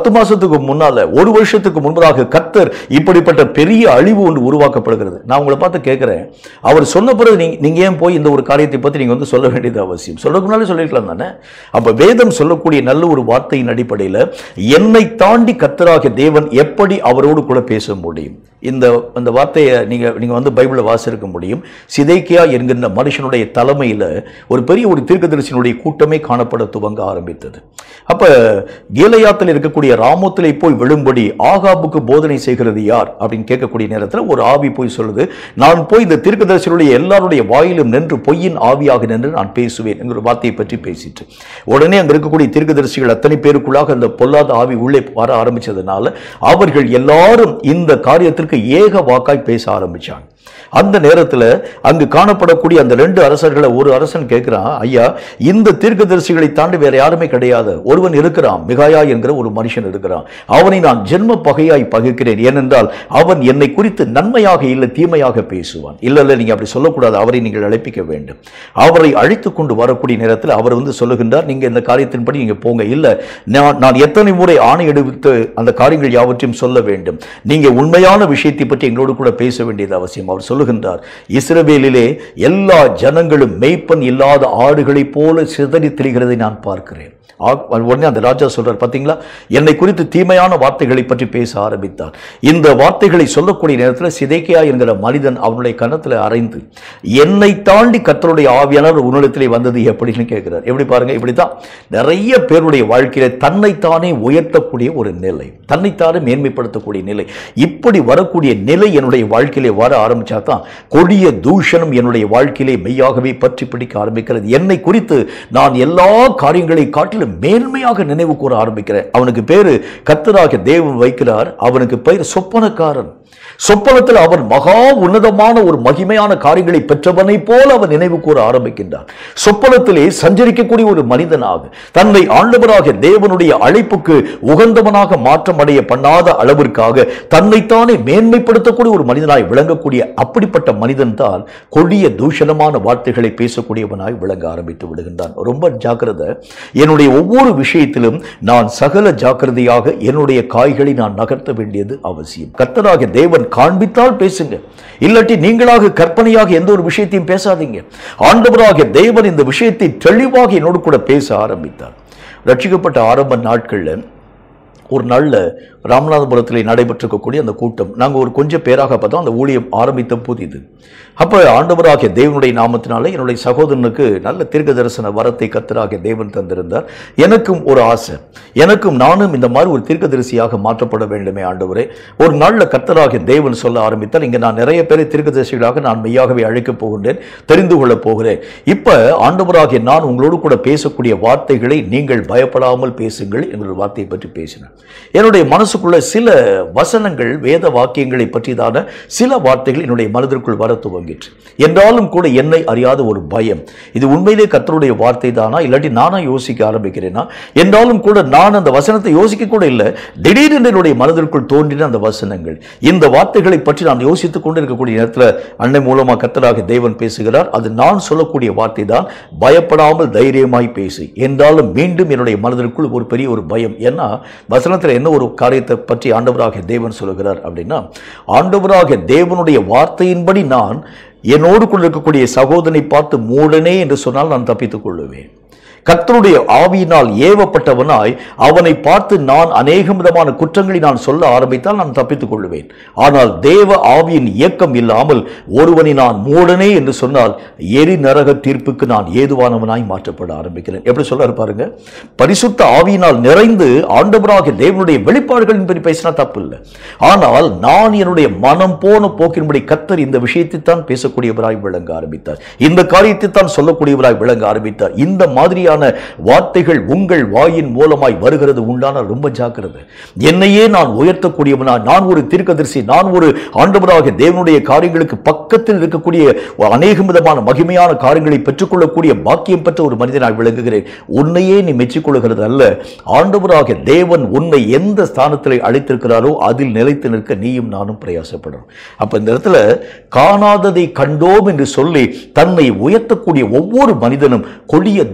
10 மாசத்துக்கு முன்னால, ஒரு வருஷத்துக்கு முன்பதாக கர்த்தர் இப்படிப்பட்ட பெரிய அழிவு ஒன்று உருவாக்கப்படுகிறது. நான் உங்களை பார்த்து கேட்கிறேன், அவர் சொன்ன பிறகு நீங்க ஏன் போய் இந்த ஒரு காரியத்தை பற்றி நீங்க வந்து சொல்ல வேண்டியது அவசியம்? சொல்றதுக்கு முன்னாலே சொல்லிருக்கலாம் தானே? அப்ப வேதம் சொல்லக்கூடிய நல்ல ஒரு வார்த்தையின் அடிப்படையில் என்னை தாண்டி கர்த்தராகிய தேவன் எப்படி அவரோடு கூட பேச முடியும்? இந்த வார்த்தையை நீங்க வந்து பைபிளை வாசிக்க முடியும். சிதேக்கியா என்கின்ற மனுஷனுடைய தலைமையில் ஒரு பெரிய ஒரு தீர்க்கதரிசியினுடைய கூட்டமே காணப்பட துவங்க ஆரம்பித்தது. அப்ப கீலேயாத்தில் இருக்கக்கூடிய ராமோத்திலே போய் விழும்படி ஆகாபுக்கு போதனை செய்கிறது யார் அப்படின்னு கேட்கக்கூடிய நேரத்தில் ஒரு ஆவி போய் சொல்லுது, நான் போய் இந்த தீர்க்கதரிசியுடைய எல்லாருடைய வாயிலும் நின்று பொய்யின் ஆவியாக நின்று நான் பேசுவேன் என்கிற வார்த்தையை பற்றி பேசிட்டு உடனே அங்க இருக்கக்கூடிய தீர்க்கதரிசிகள் அத்தனை பேருக்குள்ளாக அந்த பொல்லாத ஆவி உள்ளே வர ஆரம்பிச்சதுனால அவர்கள் எல்லாரும் இந்த காரியத்திற்கு ஏக வாக்காய் பேச ஆரம்பிச்சாங்க. அந்த நேரத்தில் அங்கு காணப்படக்கூடிய அந்த 2 அரசர்களை ஒரு அரசன் கேட்கிறான், ஐயா, இந்த தீர்க்கதரிசிகளை தாண்டி வேற யாருமே கிடையாது, ஒருவன் இருக்கிறான், மிகாயா என்கிற ஒரு மனுஷன் இருக்கிறான், அவனை நான் ஜென்ம பகையாய் பகைக்கிறேன், ஏனென்றால் அவன் என்னை குறித்து நன்மையாக இல்லை தீமையாக பேசுவான். இல்ல நீங்க அப்படி சொல்லக்கூடாது, அவரை நீங்கள் அழைப்பிக்க வேண்டும். அவரை அழைத்து கொண்டு வரக்கூடிய நேரத்தில் அவர் வந்து சொல்லுகின்றார், நீங்க இந்த காரியத்தின்படி நீங்க போங்க. இல்ல, நான் எத்தனை முறை ஆணை எடுத்து அந்த காரியங்கள் யாவற்றையும் சொல்ல வேண்டும், நீங்க உண்மையான விஷயத்தை பற்றி எங்களோடு கூட பேச வேண்டியது அவசியம். அவர் சொல்லுகின்றார், இஸ்ரவேலிலே எல்லா ஜனங்களும் மேய்ப்பன் இல்லாத ஆடுகளைப் போல சிதறி திரிகிறதை நான் பார்க்கிறேன். உடனே அந்த ராஜா சொல்றார், பாத்தீங்களா, என்னை குறித்து தீமையான வார்த்தைகளை பற்றி பேச ஆரம்பித்தார். இந்த வார்த்தைகளை சொல்லக்கூடிய நேரத்தில் சிதேக்கியா என்கிற மனிதன் அவனுடைய கன்னத்தில் அறைந்து, என்னை தாண்டி கர்த்தருடைய ஆவியானவர் உன்னிடத்திலே வந்தது எப்படின்னு கேட்கிறார். எப்படி பாருங்க, இப்படித்தான் நிறைய பேருடைய வாழ்க்கையில தன்னைத்தானே உயர்த்தக்கூடிய ஒரு நிலை, தன்னைத்தானே மேன்மைப்படுத்தக்கூடிய நிலை, இப்படி வரக்கூடிய நிலை என்னுடைய வாழ்க்கையிலே வர ஆரம்பிச்சா தான் கொடிய தூஷணம் என்னுடைய வாழ்க்கையிலே மெய்யாகவே பற்றி பிடிக்க ஆரம்பிக்கிறது. என்னை குறித்து நான் எல்லா காரியங்களை காட்டிலும் மேன்மையாக நினைவு கூற ஆரம்பிக்கிறேன். அவனுக்கு பேரு கர்த்தராகிய தேவன் வைக்கிறார், அவனுக்கு பெயர் சொப்பனக்காரன். சொப்பனத்தில் அவன் மகா உன்னதமான ஒரு மகிமையான காரியங்களை பெற்றவனை போல அவன் நினைவு கூற ஆரம்பிக்கின்றான். சொப்பனத்திலே சஞ்சரிக்கக்கூடிய ஒரு மனிதனாக தன்னை ஆண்டவராக தேவனுடைய அழைப்புக்கு உகந்தவனாக மாற்றம் அடைய பண்ணாத அளவிற்காக தன்னைத்தானே மேன்மைப்படுத்தக்கூடிய ஒரு மனிதனாய் விளங்கக்கூடிய அப்படிப்பட்ட மனிதன் தான் கொடிய தூஷணமான வார்த்தைகளை பேசக்கூடியவனாய் விளங்க ஆரம்பித்து விடுகின்றான். ரொம்ப ஜாக்கிரதை, என்னுடைய ஒவ்வொரு விஷயத்திலும் நான் சகல ஜாக்கிரதையாக என்னுடைய காய்களை நான் நகர்த்த வேண்டியது அவசியம். கர்த்தராகிய தேவன் காண்பித்தால் பேசுங்க, இல்லாட்டி நீங்களாக கற்பனையாக எந்த ஒரு விஷயத்தையும் பேசாதீங்க. ஆண்டவராகிய தேவன் இந்த விஷயத்தை தெளிவாக என்னோடு கூட பேச ஆரம்பித்தார். ரட்சிக்கப்பட்ட ஆரம்ப நாட்களில் ஒரு நாளில் ராமநாதபுரத்தில் நடைபெற்றிருக்கக்கூடிய அந்த கூட்டம், நாங்கள் ஒரு கொஞ்சம் பேராக பார்த்தோம். அந்த ஊழியம் ஆரம்பித்த புதிது. அப்போ ஆண்டவராகிய தேவனுடைய நாமத்தினால என்னுடைய சகோதரனுக்கு நல்ல தீர்க்க தரிசன வரத்தை கர்த்தராகிய தேவன் தந்திருந்தார். எனக்கும் ஒரு ஆசை, நானும் இந்த மாதிரி ஒரு தீர்க்கதரிசியாக மாற்றப்பட வேண்டுமே ஆண்டவரே. ஒரு நாளில் கர்த்தராகிய தேவன் சொல்ல ஆரம்பித்தால், இங்கே நான் நிறைய பேரை தீர்க்கதரிசிகளாக நான் மெய்யாகவே அழைக்கப் போகின்றேன், தெரிந்து கொள்ளப் போகிறேன். இப்போ ஆண்டவராகிய நான் உங்களோடு கூட பேசக்கூடிய வார்த்தைகளை நீங்கள் பயப்படாமல் பேசுங்கள் என்ற வார்த்தையை பற்றி பேசினேன். என்னுடைய மனசுக்குள்ள சில வசனங்கள், வேத வாக்கியங்களை பற்றிதான சில வார்த்தைகள் என்னுடைய மனதிற்குள் வர துவங்கிற்று. என்றாலும் கூட என்னை அறியாத ஒரு பயம், இது உண்மையிலே கர்த்தருடைய வார்த்தை தானா, இல்லாட்டி நானா யோசிக்க ஆரம்பிக்கிறேனா? என்றாலும் கூட நான் அந்த வசனத்தை யோசிக்க கூட இல்லை, திடீரென்று என்னுடைய மனதிற்குள் தோன்றின அந்த வசனங்கள். இந்த வார்த்தைகளை பற்றி நான் யோசித்துக் கொண்டு இருக்கக்கூடிய நேரத்தில் அன்னை மூலமாக கர்த்தராகிய தேவன் பேசுகிறார். அது நான் சொல்லக்கூடிய வார்த்தை தான், பயப்படாமல் தைரியமாய் பேசு. என்றாலும் மீண்டும் என்னுடைய மனதிற்குள் ஒரு பெரிய ஒரு பயம். ஏன்னா வசனத்தில் என்ன ஒரு காரியத்தை பற்றி ஆண்டவராகிய தேவன் சொல்லுகிறார் அப்படின்னா, ஆண்டவராகிய தேவனுடைய வார்த்தையின்படி நான் என்னோடு கூட இருக்கக்கூடிய சகோதரனை பார்த்து மூடனே என்று சொன்னால் நான் தப்பித்துக் கொள்ளுவேன். கர்த்தருடைய ஆவியினால் ஏவப்பட்டவனாய் அவனை பார்த்து நான் அநேக விதமான குற்றங்களை நான் சொல்ல ஆரம்பித்தால் நான் தப்பித்துக் கொள்ளுவேன். ஆனால் தேவ ஆவியின் இயக்கம் இல்லாமல் ஒருவனை நான் மூடனே என்று சொன்னால் எரி நரக தீர்ப்புக்கு நான் ஏதுவானவனாய் மாற்றப்பட ஆரம்பிக்கிறேன். எப்படி சொல்ல பாருங்க, பரிசுத்த ஆவியினால் நிறைந்து ஆண்டவராகிய தேவனுடைய வெளிப்பாடுகளின் பற்றி பேசினா தப்பு இல்லை. ஆனால் நான் என்னுடைய மனம் போன போக்கின்படி கர்த்தர் இந்த விஷயத்தை தான் பேசக்கூடியவராய் விளங்க ஆரம்பித்தார், இந்த காரியத்தை தான் சொல்லக்கூடியவராய் விளங்க ஆரம்பித்தார். இந்த மாதிரியான வார்த்தைகள் உங்கள் வாயின் மூலமாய் வருகிறது உண்டான ரொம்ப ஜாக்கிரதை. என்னையே நான் உயர்த்தக்கூடியவனா, நான் ஒரு தீர்க்கதரிசி, நான் ஒரு ஆண்டவராகிய தேவனுடைய காரியங்களுக்கு பக்கத்தில் இருக்கக்கூடிய அநேக விதமான மகிமையான காரியங்களை பெற்றுக்கொள்ளக்கூடிய பாக்கியம் பெற்ற ஒரு மனிதனாய் விளங்குகிறேன். உன்னையே நீ மெச்சிக்கொள்கிறது அல்ல, ஆண்டவராகிய தேவன் உன்னை எந்த ஸ்தானத்தில் அழைத்திருக்கிறாரோ அதில் நிலைத்து நிற்க நீயும் நானும் பிரயாசப்படணும். அப்ப இந்த இடத்துல காணாததை கண்டோம் என்று சொல்லி தன்னை உயர்த்தக்கூடிய ஒவ்வொரு மனிதனும் கொடிய தூஷணமான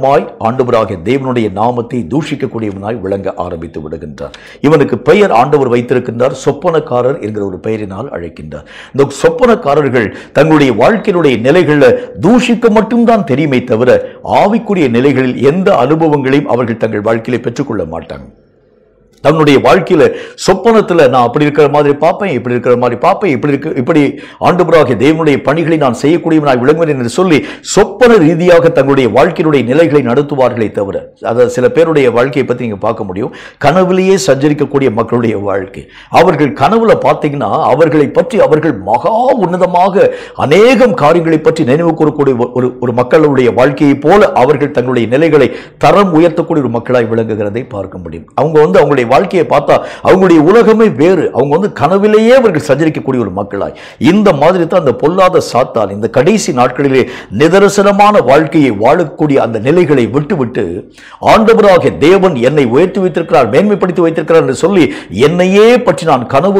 தூஷணமாய் ஆண்டவராகிய தேவனுடைய நாமத்தை தூஷிக்கக்கூடியவனாய் விளங்க ஆரம்பித்து விடுகின்றார். இவனுக்கு பெயர் ஆண்டவர் வைத்திருக்கின்றார், சொப்பனக்காரர் என்கிற ஒரு பெயரினால் அழைக்கின்றார். இந்த சொப்பனக்காரர்கள் தங்களுடைய வாழ்க்கையினுடைய நிலைகளில் தூஷிக்க மட்டும்தான் தெரியுமே தவிர ஆவிக்குரிய நிலைகளில் எந்த அனுபவங்களையும் அவர்கள் தங்கள் வாழ்க்கையில பெற்றுக்கொள்ள மாட்டாங்க. தன்னுடைய வாழ்க்கையில சொப்பனத்தில் நான் அப்படி இருக்கிற மாதிரி பார்ப்பேன், இப்படி இருக்கிற மாதிரி பார்ப்பேன், இப்படி ஆண்டவராகிய தேவனுடைய பணிகளை நான் செய்யக்கூடியவனாய் விளங்குவேன் என்று சொல்லி சொப்பன ரீதியாக தங்களுடைய வாழ்க்கையினுடைய நிலைகளை நடத்துவார்களே தவிர, அதை சில பேருடைய வாழ்க்கையை பற்றி நீங்கள் பார்க்க முடியும். கனவுலேயே சஞ்சரிக்கக்கூடிய மக்களுடைய வாழ்க்கை, அவர்கள் கனவுல பார்த்தீங்கன்னா அவர்களை பற்றி அவர்கள் மகா உன்னதமாக அநேகம் காரியங்களை பற்றி நினைவு கூறக்கூடிய ஒரு மக்களுடைய வாழ்க்கையை போல அவர்கள் தங்களுடைய நிலைகளை தரம் உயர்த்தக்கூடிய ஒரு மக்களாய் விளங்குகிறதை பார்க்க முடியும். அவங்க அவங்களுடைய வாழ்க்கையை பார்த்தா அவங்களுடைய உலகமே வேறு. அவங்க கனவிலேயே அவர்கள் சஞ்சரிக்கக்கூடிய ஒரு மக்களாய், இந்த மாதிரி தான் அந்த பொல்லாத சாத்தான் இந்த கடைசி நாட்களிலே நிதர்சனமான வாழ்க்கையை வாழக்கூடிய அந்த நிலைகளை விட்டுவிட்டு ஆண்டவராகிய தேவன் என்னை உயர்த்தி வைத்திருக்கிறார், மேன்மைப்படுத்தி வைத்திருக்கிறார் என்று சொல்லி என்னையே பற்றி நான் கனவு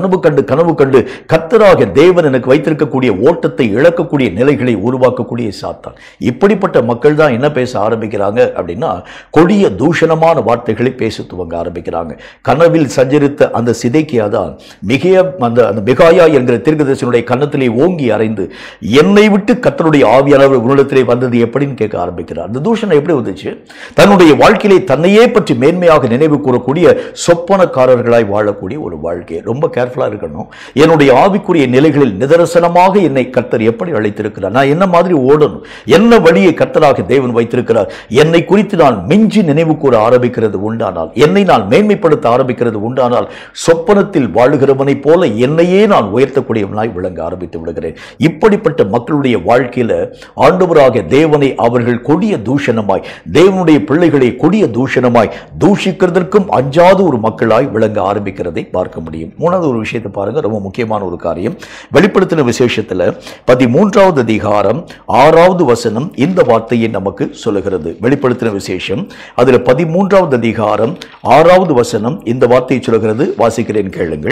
கண்டு கர்த்தராகிய தேவன் எனக்கு வைத்திருக்கக்கூடிய ஓட்டத்தை இழக்கக்கூடிய நிலைகளை உருவாக்கக்கூடிய சாத்தான். இப்படிப்பட்ட மக்கள் தான் என்ன பேச ஆரம்பிக்கிறாங்க அப்படின்னா, கொடிய தூஷணமான வார்த்தைகளை பேச துவங்க ஆரம்பிக்கிறாங்க. கனவில் சஞ்சரித்த அந்த சிதேக்கியா தான் அந்த மிகாயா என்கிற தீர்க்கதரிசியினுடைய கன்னத்திலே ஓங்கி அறைந்து என்னை விட்டு கர்த்தருடைய ஆவியானவர் உன்னிடத்திலே வந்தது எப்படின்னு கேட்க ஆரம்பிக்கிறார். அந்த தூஷணம் எப்படி வந்துச்சு? தன்னுடைய வாழ்க்கையிலே தன்னையே பற்றி மேன்மையாக நினைவு கூறக்கூடிய சொப்பனக்காரர்களாய் வாழக்கூடிய ஒரு வாழ்க்கை. ரொம்ப கேர்ஃபுல்லா இருக்கணும். என்னுடைய ஆவிக்குரிய நிலைகளில் நிதர்சனமாக என்னை கர்த்தர் எப்படி அழைத்திருக்கிறார், நான் என்ன மாதிரி ஓடணும், என்ன வழியை கர்த்தராக தேவன் வைத்திருக்கிறார், என்னை குறித்து நான் மிஞ்சி நினைவு கூற ஆரம்பிக்கிறது உண்டானால், என்னை நான் மேன்மைப்படுத்த ஆரம்பிக்கிறது உண்டானால், சொப்பனத்தில் வாழுகிறவனை போல என்னையே நான் உயர்த்தக்கூடியவனாய் விளங்க ஆரம்பித்து விடுகிறேன். இப்படிப்பட்ட மக்களுடைய வாழ்க்கையில ஆண்டவராகிய தேவனை அவர்கள் கொடிய தூஷணமாய், தேவனுடைய பிள்ளைகளை கொடிய தூஷணமாய் தூஷிக்கிறதற்கும் அஞ்சாத ஒரு மக்களாய் விளங்க ஆரம்பிக்கிறதை பார்க்க முடியும். மூணாவது ஒரு விஷயத்தை பாருங்க, ரொம்ப முக்கியமான ஒரு காரியம். வெளிப்படுத்தின விசேஷத்தில் 13வது அதிகாரம் 6வது வசனம் இந்த வார்த்தையை நமக்கு சொல்லுகிறது. வெளிப்படுத்தின விசேஷம் அதில் 13வது அதிகாரம் 6வது வசனம் இந்த வார்த்தையை சொல்கிறது. வாசிக்கிறேன், கேளுங்கள்.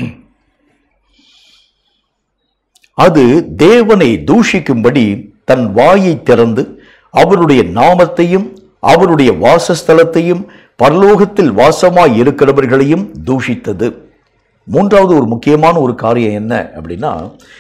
அது தேவனை தூஷிக்கும்படி தன் வாயை திறந்து அவருடைய நாமத்தையும் அவருடைய வாசஸ்தலத்தையும் பரலோகத்தில் வாசமாய் இருக்கிறவர்களையும் தூஷித்தது. மூன்றாவது ஒரு முக்கியமான ஒரு காரியம் என்ன அப்படின்னா,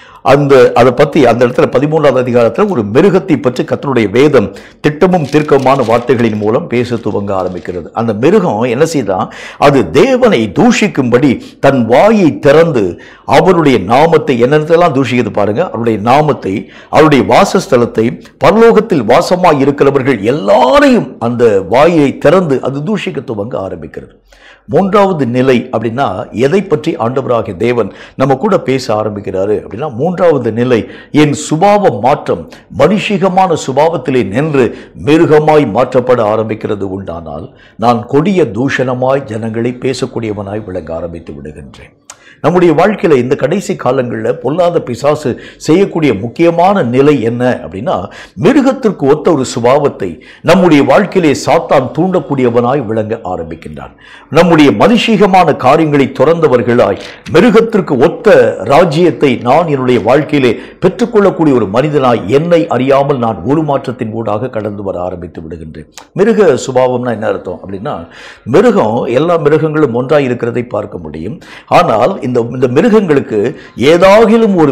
அதை பற்றி அந்த இடத்துல 13வது அதிகாரத்தில் ஒரு மிருகத்தை பற்றி கர்த்தருடைய வேதம் திட்டமும் தீர்க்கமான வார்த்தைகளின் மூலம் பேச துவங்க ஆரம்பிக்கிறது. அந்த மிருகம் என்ன செய்தான்? அது தேவனை தூஷிக்கும்படி தன் வாயை திறந்து அவருடைய நாமத்தை, என்னென்னலாம் தூஷிக்குது பாருங்க, அவருடைய நாமத்தை, அவருடைய வாசஸ்தலத்தை, பரலோகத்தில் வாசமாய் இருக்கிறவர்கள் எல்லாரையும் அந்த வாயை திறந்து அது தூஷிக்க துவங்க ஆரம்பிக்கிறது. மூன்றாவது நிலை அப்படின்னா எதை பற்றி ஆண்டவராகிய தேவன் நம்ம கூட பேச ஆரம்பிக்கிறாரு அப்படின்னா, மூன்றாவது நிலை என் சுபாவ மாற்றம் மனுஷிகமான சுபாவத்திலே நின்று மிருகமாய் மாற்றப்பட ஆரம்பிக்கிறது உண்டானால், நான் கொடிய தூஷணமாய் ஜனங்களை பேசக்கூடியவனாய் விளங்க ஆரம்பித்து விடுகின்றேன். நம்முடைய வாழ்க்கையில இந்த கடைசி காலங்களில் பொல்லாத பிசாசு செய்யக்கூடிய முக்கியமான நிலை என்ன அப்படின்னா, மிருகத்திற்கு ஒத்த ஒரு சுபாவத்தை நம்முடைய வாழ்க்கையிலே சாத்தான் தூண்டக்கூடியவனாய் விளங்க ஆரம்பிக்கின்றான். நம்முடைய மனுஷீகமான காரியங்களை துறந்தவர்களாய் மிருகத்திற்கு ஒத்த ராஜ்யத்தை நான் என்னுடைய வாழ்க்கையிலே பெற்றுக்கொள்ளக்கூடிய ஒரு மனிதனாய் என்னை அறியாமல் நான் ஒரு மாற்றத்தின் ஊடாக கடந்து வர ஆரம்பித்து விடுகின்றேன். மிருக சுபாவம்னா என்ன அர்த்தம் அப்படின்னா, மிருகம் எல்லா மிருகங்களும் ஒன்றாய் இருக்கிறதை பார்க்க முடியும். ஆனால் இந்த மிருகங்களுக்கு ஏதாகிலும் ஒரு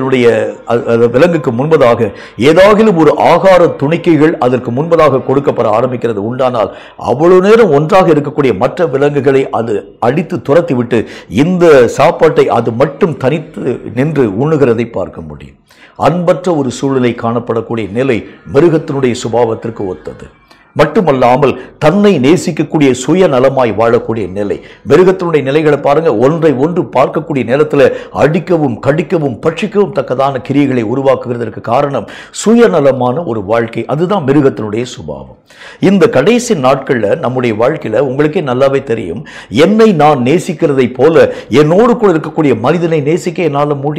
விலங்குக்கு முன்பதாக ஏதாகிலும் ஒரு ஆகார துணிக்கைகள் அதற்கு முன்பதாக கொடுக்கப்பட ஆரம்பிக்கிறது உண்டானால், அவ்வளவு நேரம் ஒன்றாக இருக்கக்கூடிய மற்ற விலங்குகளை அது அடித்து துரத்திவிட்டு இந்த சாப்பாட்டை அது மட்டும் தனித்து நின்று உண்ணுகிறதை பார்க்க முடியும். அன்பற்ற ஒரு சூழ்நிலை காணப்படக்கூடிய நிலை மிருகத்தினுடைய சுபாவத்திற்கு ஒத்தது. மட்டுமல்லாமல் தன்னை நேசிக்கக்கூடிய சுயநலமாய் வாழக்கூடிய நிலை. மிருகத்தினுடைய நிலைகளை பாருங்க, ஒன்றை ஒன்று பார்க்கக்கூடிய நேரத்தில் அடிக்கவும் கடிக்கவும் பட்சிக்கவும் தக்கதான கிரியைகளை உருவாக்குகிறதற்கு காரணம் சுயநலமான ஒரு வாழ்க்கை. அதுதான் மிருகத்தினுடைய சுபாவம். இந்த கடைசி நாட்களில் நம்முடைய வாழ்க்கையில் உங்களுக்கே நல்லாவே தெரியும், என்னை நான் நேசிக்கிறதை போல என்னோடு கூட இருக்கக்கூடிய மனிதனை நேசிக்க என்னால் முடியல.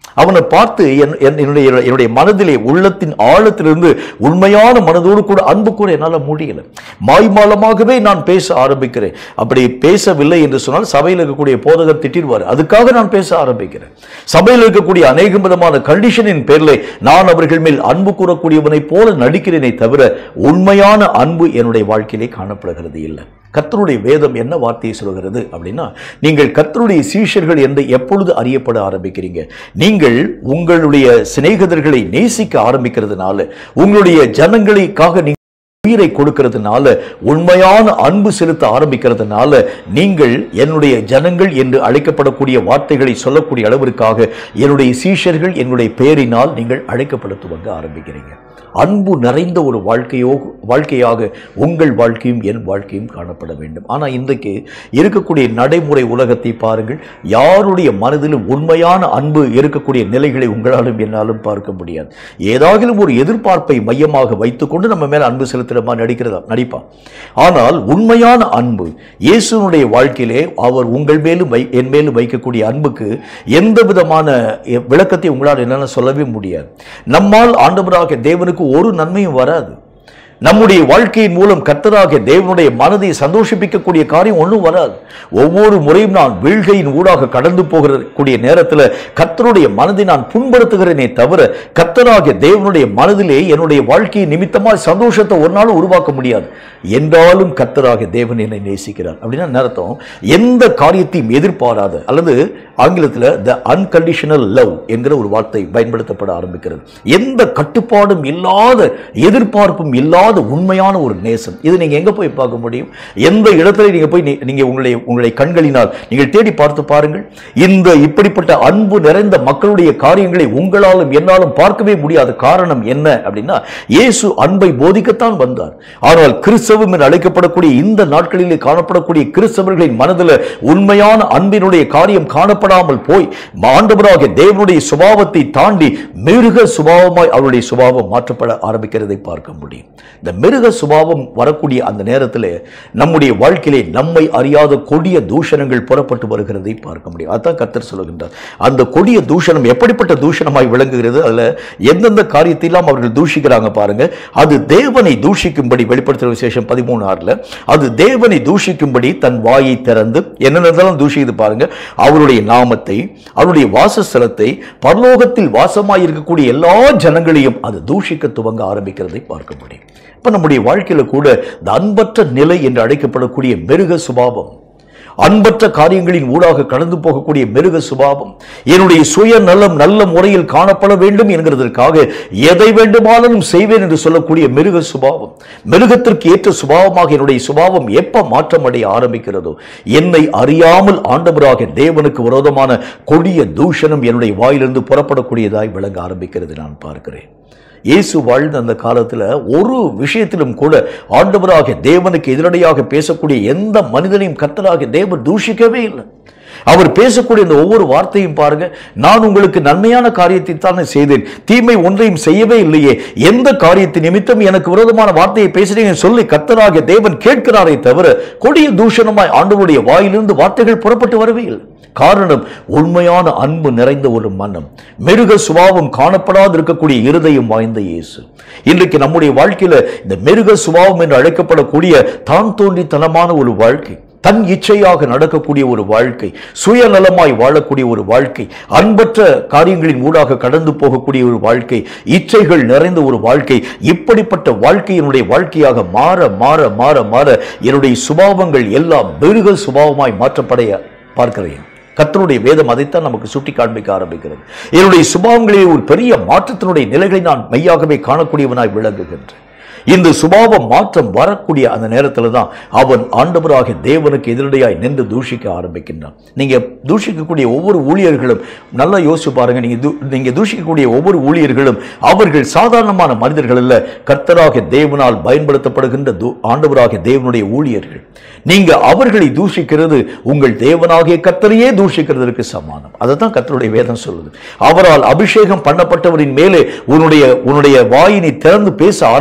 அவனை பார்த்து என்னுடைய மனதிலே உள்ளத்தின் ஆழத்திலிருந்து உண்மையான மனதோடு கூட அன்பு கூட என்னால் முடியல. மாய்மாலமாகவே நான் பேச ஆரம்பிக்கிறேன். அப்படி பேசவில்லை என்று சொன்னால் சபையில் இருக்கக்கூடிய போதகர் திட்டிடுவார். அதுக்காக நான் பேச ஆரம்பிக்கிறேன். சபையில் இருக்கக்கூடிய அநேக விதமான கண்டிஷனின் பேரில் நான் அவர்கள் மேல் அன்பு கூறக்கூடியவனை போல நடிக்கிறேனே தவிர உண்மையான அன்பு என்னுடைய வாழ்க்கையிலே காணப்படுகிறது இல்லை. கர்த்தருடைய வேதம் என்ன வார்த்தையை சொல்கிறது அப்படின்னா, நீங்கள் கர்த்தருடைய சீஷர்கள் என்று எப்பொழுது அறியப்பட ஆரம்பிக்கிறீங்க? நீங்கள் உங்களுடைய சிநேகிதர்களை நேசிக்க ஆரம்பிக்கிறதுனால, உங்களுடைய ஜனங்களுக்காக நீங்கள் உயிரை கொடுக்கிறதுனால, உண்மையான அன்பு செலுத்த ஆரம்பிக்கிறதுனால, நீங்கள் என்னுடைய ஜனங்கள் என்று அழைக்கப்படக்கூடிய வார்த்தைகளை சொல்லக்கூடிய அளவிற்காக என்னுடைய சீஷர்கள் என்னுடைய பெயரினால் நீங்கள் அழைக்கப்பட துவங்க ஆரம்பிக்கிறீங்க. அன்பு நிறைந்த ஒரு வாழ்க்கையாக உங்கள் வாழ்க்கையும் என் வாழ்க்கையும் காணப்பட வேண்டும். ஆனால் இன்றைக்கு இருக்கக்கூடிய நடைமுறை உலகத்தை பாருங்கள். யாருடைய மனதிலும் உண்மையான அன்பு இருக்கக்கூடிய நிலைகளை உங்களாலும் என்னாலும் பார்க்க முடியாது. ஏதாகிலும் ஒரு எதிர்பார்ப்பை மையமாக வைத்துக்கொண்டு நம்ம மேல அன்பு செலுத்துறமா நடிப்பான். ஆனால் உண்மையான அன்பு இயேசுனுடைய வாழ்க்கையிலே அவர் உங்கள் மேலும் என் மேலும் வைக்கக்கூடிய அன்புக்கு எந்த விதமான விளக்கத்தை உங்களால் என்னென்ன சொல்லவே முடியாது. நம்மால் ஆண்டவராக தேவனுக்கு ஒரு நன்மையும் வராது. நம்முடைய வாழ்க்கையின் மூலம் கர்த்தராகிய தேவனுடைய மனதை சந்தோஷிப்பிக்கக்கூடிய காரியம் ஒன்றும் வராது. ஒவ்வொரு முறையும் நான் வீழ்கையின் ஊடாக கடந்து போகக்கூடிய நேரத்தில் கர்த்தருடைய மனதை நான் புண்படுத்துகிறேனே தவிர கர்த்தராகிய தேவனுடைய மனதிலே என்னுடைய வாழ்க்கையை நிமித்தமாக சந்தோஷத்தை ஒரு நாளும் உருவாக்க முடியாது. என்றாலும் கர்த்தராகிய தேவன் என்னை நேசிக்கிறார் அப்படின்னா அர்த்தம் எந்த காரியத்தையும் எதிர்பாராத, அல்லது ஆங்கிலத்தில் த அன்கண்டிஷனல் லவ் என்கிற ஒரு வார்த்தை பயன்படுத்தப்பட ஆரம்பிக்கிறது. எந்த கட்டுப்பாடும் இல்லாத, எதிர்பார்ப்பும் இல்லாத உண்மையான ஒரு நேசம். இது நீங்க எங்க போய் பார்க்க முடியும்? எந்த இடத்துல நீங்க போய் நீங்க உங்களுடைய கண்களினால் நீங்கள் தேடி பார்த்து பாருங்கள். இந்த இப்படிப்பட்ட அன்பு நிறைந்த மக்களுடைய காரியங்களை உங்களாலும் என்னாலும் பார்க்கவே முடியாது. காரணம் என்ன அப்படின்னா, இயேசு அன்பை போதிக்கத்தான் வந்தார். ஆனால் கிறிஸ்தவம் என்று அழைக்கப்படக்கூடிய இந்த நாட்களிலே காணப்படக்கூடிய கிறிஸ்தவர்களின் மனதில் உண்மையான அன்பினுடைய காரியம் காணப்படாமல் போய் ஆண்டவராகிய தேவனுடைய சுபாவத்தை தாண்டி மிருக சுபாவமாய் அவருடைய சுபாவம் மாற்றப்பட ஆரம்பிக்கிறதை பார்க்க முடியும். இந்த மிருக சுபாவம் வரக்கூடிய அந்த நேரத்தில் நம்முடைய வாழ்க்கையிலே நம்மை அறியாத கொடிய தூஷணங்கள் புறப்பட்டு வருகிறதை பார்க்க முடியும். அதான் கர்த்தர் சொல்லுகின்றார். அந்த கொடிய தூஷணம் எப்படிப்பட்ட தூஷணமாய் விளங்குகிறது, அல்ல எந்தெந்த காரியத்தையெல்லாம் அவர்கள் தூஷிக்கிறாங்க பாருங்க. அது தேவனை தூஷிக்கும்படி, வெளிப்படுத்துகிற விசேஷம் 13:6 அது தேவனை தூஷிக்கும்படி தன் வாயை திறந்து என்னென்னதெல்லாம் தூஷிக்குது பாருங்க. அவருடைய நாமத்தை, அவருடைய வாசஸ்தலத்தை, பரலோகத்தில் வாசமாய் இருக்கக்கூடிய எல்லா ஜனங்களையும் அது தூஷிக்க துவங்க ஆரம்பிக்கிறதை பார்க்க முடியும். இப்ப நம்முடைய வாழ்க்கையில கூட இந்த அன்பற்ற நிலை என்று அழைக்கப்படக்கூடிய மிருக சுபாவம், அன்பற்ற காரியங்களின் ஊடாக கடந்து போகக்கூடிய மிருக சுபாவம், என்னுடைய சுயநலம் நல்ல முறையில் காணப்பட வேண்டும் என்கிறதற்காக எதை வேண்டுமானாலும் செய்வேன் என்று சொல்லக்கூடிய மிருக சுபாவம், மிருகத்திற்கு ஏற்ற சுபாவமாக என்னுடைய சுபாவம் எப்ப மாற்றம் அடைய ஆரம்பிக்கிறதோ, என்னை அறியாமல் ஆண்டவராக தேவனுக்கு விரோதமான கொடிய தூஷணம் என்னுடைய வாயிலிருந்து புறப்படக்கூடியதாய் விளங்க ஆரம்பிக்கிறது நான் பார்க்கிறேன். இயேசு வாழ்ந்த அந்த காலத்தில் ஒரு விஷயத்திலும் கூட ஆண்டவராக தேவனுக்கு எதிரடையாக பேசக்கூடிய எந்த மனிதனையும் கர்த்தராகிய தேவன் தூஷிக்கவே இல்லை. அவர் பேசக்கூடிய இந்த ஒவ்வொரு வார்த்தையும் பாருங்க, நான் உங்களுக்கு நன்மையான காரியத்தை தானே செய்தேன், தீமை ஒன்றையும் செய்யவே இல்லையே, எந்த காரியத்தின் நிமித்தம் எனக்கு விரோதமான வார்த்தையை பேசுறீங்கன்னு சொல்லி கர்த்தராகிய தேவன் கேட்கிறாரே தவிர கொடிய தூஷணமாய் ஆண்டவருடைய வாயிலிருந்து வார்த்தைகள் புறப்பட்டு வரவே இல்லை. காரணம், உண்மையான அன்பு நிறைந்த ஒரு மனம், மிருக சுபாவம் காணப்படாது இருக்கக்கூடிய இருதயம் வாய்ந்த இயேசு. இன்றைக்கு நம்முடைய வாழ்க்கையில இந்த மிருக சுபாவம் என்று அழைக்கப்படக்கூடிய தான் தோன்றித்தனமான ஒரு வாழ்க்கை, தன் இச்சையாக நடக்கக்கூடிய ஒரு வாழ்க்கை, சுயநலமாய் வாழக்கூடிய ஒரு வாழ்க்கை, அன்பற்ற காரியங்களின் ஊடாக கடந்து போகக்கூடிய ஒரு வாழ்க்கை, இச்சைகள் நிறைந்த ஒரு வாழ்க்கை, இப்படிப்பட்ட வாழ்க்கையினுடைய வாழ்க்கையாக மாற மாற மாற மாற என்னுடைய சுபாவங்கள் எல்லாம் மிருக சுபாவமாய் மாற்றப்படைய பார்க்கிறேன். கர்த்தருடைய வேதம் அதைத்தான் நமக்கு சுட்டி காண்பிக்க ஆரம்பிக்கிறது. என்னுடைய சுபாவங்களில் ஒரு பெரிய மாற்றத்தினுடைய நிலைகளை நான் மெய்யாகவே காணக்கூடியவனாய் விளங்குகின்றேன். இந்த சுபாவ மாற்றம் வரக்கூடிய அந்த நேரத்தில் தான் அவன் ஆண்டவராக தேவனுக்கு எதிரடையாய் நின்று தூஷிக்க ஆரம்பிக்கின்றான். நீங்க தூஷிக்கக்கூடிய ஒவ்வொரு ஊழியர்களும் நல்லா யோசிச்சு பாருங்க. நீங்க தூஷிக்கக்கூடிய ஒவ்வொரு ஊழியர்களும் அவர்கள் சாதாரணமான மனிதர்கள் அல்ல, கர்த்தராக தேவனால் பயன்படுத்தப்படுகின்ற ஆண்டவராக தேவனுடைய ஊழியர்கள். நீங்க அவர்களை தூஷிக்கிறது உங்கள் தேவனாகிய கர்த்தரையே தூஷிக்கிறதற்கு சமானம். அதைத்தான் கர்த்தருடைய வேதம் சொல்லுது. அவரால் அபிஷேகம் பண்ணப்பட்டவரின் மேலே உன்னுடைய வாயினை திறந்து பேச ஆரம்பிக்கிறது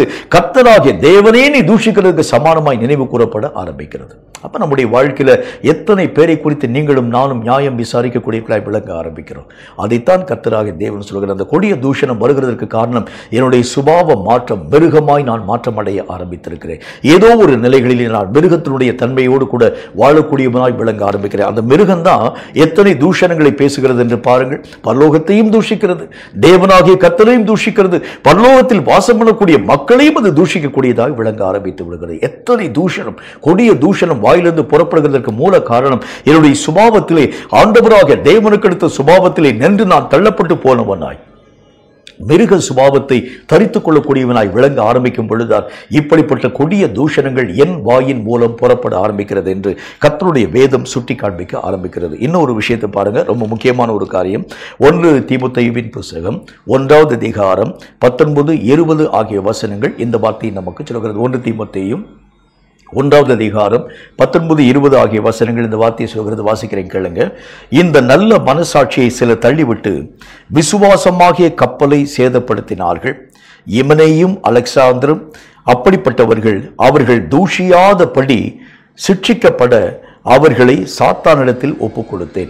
கர்த்தராகிய தேவனே நீ தூஷிக்கிறதுக்கு சமானமாய் நினைவு கூறப்பட ஆரம்பிக்கிறது. அப்ப நம்முடைய வாழ்க்கையில எத்தனை பேரை குறித்து நீங்களும் நானும் நியாயம் விசாரிக்கக்கூடியவர்களாய் விளங்க ஆரம்பிக்கிறோம். அதைத்தான் கர்த்தராகிய தேவன் சொல்கிறார். அந்த கொடிய தூஷணம் வருகிறதற்கு காரணம் என்னுடைய சுபாவ மாற்றம், மிருகமாய் நான் மாற்றம் அடைய ஆரம்பித்திருக்கிறேன். ஏதோ ஒரு நிலைகளில் நான் மிருகத்தினுடைய தன்மையோடு கூட வாழக்கூடியவனாய் விளங்க ஆரம்பிக்கிறேன். அந்த மிருகம்தான் எத்தனை தூஷணங்களை பேசுகிறது என்று பாருங்கள். பரலோகத்தையும் தூஷிக்கிறது, தேவனாகிய கர்த்தரையும் தூஷிக்கிறது, பரலோகத்தில் வாசம் பண்ணக்கூடிய மக்களையும் அது தூஷிக்கக்கூடியதாக விளங்க ஆரம்பித்து விடுகிறது. எத்தனை தூஷணம், கொடிய தூஷணம் வாயிலிருந்து புறப்படுகிறதற்கு மூல காரணம் என்னுடைய சுபாவத்திலே, ஆண்டவராக தேவனுக்கு அடுத்த சுபாவத்திலே நின்று நான் தள்ளப்பட்டு போனவனாய், மிருக சுபாவத்தை தரித்துக் கொள்ளக்கூடியவனாய் விளங்க ஆரம்பிக்கும் பொழுதுதான் இப்படிப்பட்ட கொடிய தூஷணங்கள் என் வாயின் மூலம் புறப்பட ஆரம்பிக்கிறது என்று கர்த்தருடைய வேதம் சுட்டி காண்பிக்க ஆரம்பிக்கிறது. இன்னொரு விஷயத்தை பாருங்க, ரொம்ப முக்கியமான ஒரு காரியம். 1 தீமோத்தேயுவின் புத்தகம் 1வது அதிகாரம் 19, 20 ஆகிய வசனங்கள் இந்த வார்த்தையை நமக்கு சொல்கிறது. 1 தீமோத்தேயு 1வது அதிகாரம் 19, 20 ஆகிய வசனங்கள் இந்த வார்த்தையை சொல்கிறது. வாசிக்கிறேன் கேளுங்க. இந்த நல்ல மனசாட்சியை சில தள்ளிவிட்டு விசுவாசமாகிய கப்பலை சேதப்படுத்தினார்கள். இமனேயும் அலெக்சாந்தரும் அப்படிப்பட்டவர்கள். அவர்கள் தூஷியாதபடி சிட்சிக்கப்பட அவர்களை சாத்தானிடத்தில் ஒப்புக் கொடுத்தேன்.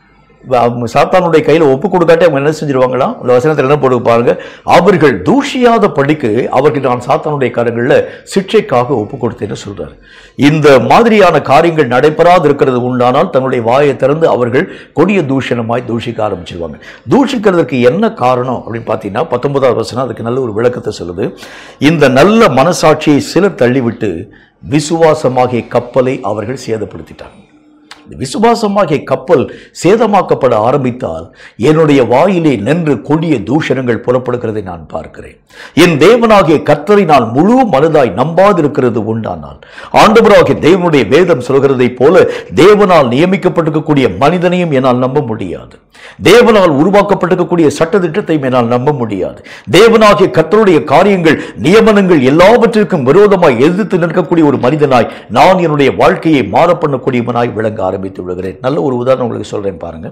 சாத்தானுடைய கையில் ஒப்பு கொடுக்காட்டே அவங்க என்ன செஞ்சிருவாங்களா? அந்த வசனத்தில் என்ன போட்டு பாருங்க, அவர்கள் தூஷியாத படிக்கு அவர்கள் நான் சாத்தானுடைய காரியங்களில் சிக்ஷைக்காக ஒப்பு கொடுத்தேன்னு சொல்றாரு. இந்த மாதிரியான காரியங்கள் நடைபெறாது இருக்கிறது உண்டானால் தன்னுடைய வாயை திறந்து அவர்கள் கொடிய தூஷணமாய் தூஷிக்க ஆரம்பிச்சிருவாங்க. தூஷிக்கிறதுக்கு என்ன காரணம் அப்படின்னு பார்த்தீங்கன்னா 19வது வசனம் அதுக்கு நல்ல ஒரு விளக்கத்தை சொல்லுது. இந்த நல்ல மனசாட்சியை சிலர் தள்ளிவிட்டு விசுவாசமாகிய கப்பலை அவர்கள் சேதப்படுத்திட்டாங்க. விசுவாசமாகிய கப்பல் சேதமாக்கப்பட ஆரம்பித்தால் என்னுடைய வாயிலே நின்று கொடிய தூஷணங்கள் புறப்படுகிறதை நான் பார்க்கிறேன். என் தேவனாகிய கர்த்தரை நான் முழு மனதாய் நம்பாதிருக்கிறது உண்டானால், ஆண்டவராகிய தேவனுடைய வேதம் சொல்கிறதை போல தேவனால் நியமிக்கப்பட்டிருக்கக்கூடிய மனிதனையும் என்னால் நம்ப முடியாது. தேவனால் உருவாக்கப்பட்டிருக்கக்கூடிய சட்டத்திட்டத்தையும் என்னால் நம்ப முடியாது. தேவனாகிய கர்த்தருடைய காரியங்கள், நியமனங்கள் எல்லாவற்றிற்கும் விரோதமாய் எதிர்த்து நிற்கக்கூடிய ஒரு மனிதனாய் நான் என்னுடைய வாழ்க்கையை மாற பண்ணக்கூடியவனாய் விளங்க ஆரம்பித்து விடுகிறேன். நல்ல ஒரு உதாரணம் உங்களுக்கு சொல்றேன் பாருங்க.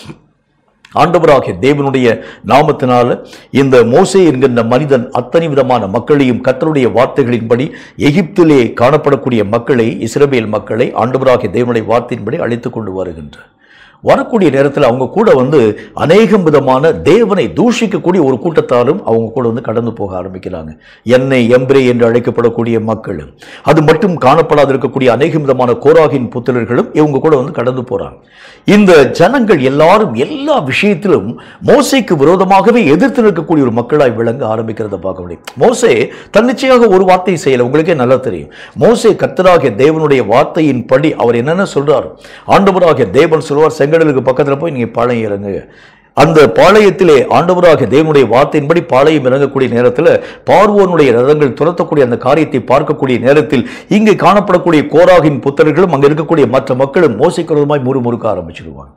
ஆண்டவராகிய தேவனுடைய நாமத்தினால இந்த மோசே என்கின்ற மனிதன் அத்தனை விதமான மக்களையும் கர்த்தருடைய வார்த்தைகளின்படி எகிப்திலே காணப்படக்கூடிய மக்களை, இஸ்ரவேல் மக்களை ஆண்டவராகிய தேவனுடைய வார்த்தையின்படி அழைத்துக் கொண்டு வருகின்றார். வரக்கூடிய நேரத்தில் அவங்க கூட அநேகம் விதமான தேவனை தூஷிக்கக்கூடிய ஒரு கூட்டத்தாரும் அவங்க கூட கடந்து போக ஆரம்பிக்கிறாங்க. என்னை எம்பிரே என்று அழைக்கப்படக்கூடிய மக்களும், அது மட்டும் காணப்படாது இருக்கக்கூடிய அநேகம் விதமான கோராகின் புத்திரர்களும் இவங்க கூட கடந்து போறாங்க. இந்த ஜனங்கள் எல்லாரும் எல்லா விஷயத்திலும் மோசேக்கு விரோதமாகவே எதிர்த்து நிற்கக்கூடிய ஒரு மக்களாய் விளங்க ஆரம்பிக்கிறத பார்க்க முடியும். மோசே தன்னிச்சையாக ஒரு வார்த்தை செய்யல. உங்களுக்கே நல்லா தெரியும். மோசே கர்த்தராகிய தேவனுடைய வார்த்தையின் படி அவர் என்னென்ன சொல்றார், ஆண்டவராகிய தேவன் சொல்வார், செங்கடலுக்கு பக்கத்துல போய் நீங்க பாளையம் இறங்குங்க. அந்த பாளையத்திலே ஆண்டவராகிய தேவனுடைய வார்த்தையின்படி பாளையம் இறங்கக்கூடிய நேரத்தில் பார்வோனுடைய ரதங்கள் துரத்தக்கூடிய அந்த காரியத்தை பார்க்கக்கூடிய நேரத்தில் இங்கே காணப்படக்கூடிய கோராகின் புத்திரர்களும் அங்கே இருக்கக்கூடிய மற்ற மக்களும் மோசேக்கு விரோதமாய் முறுமுறுக்க ஆரம்பிச்சிடுவாங்க.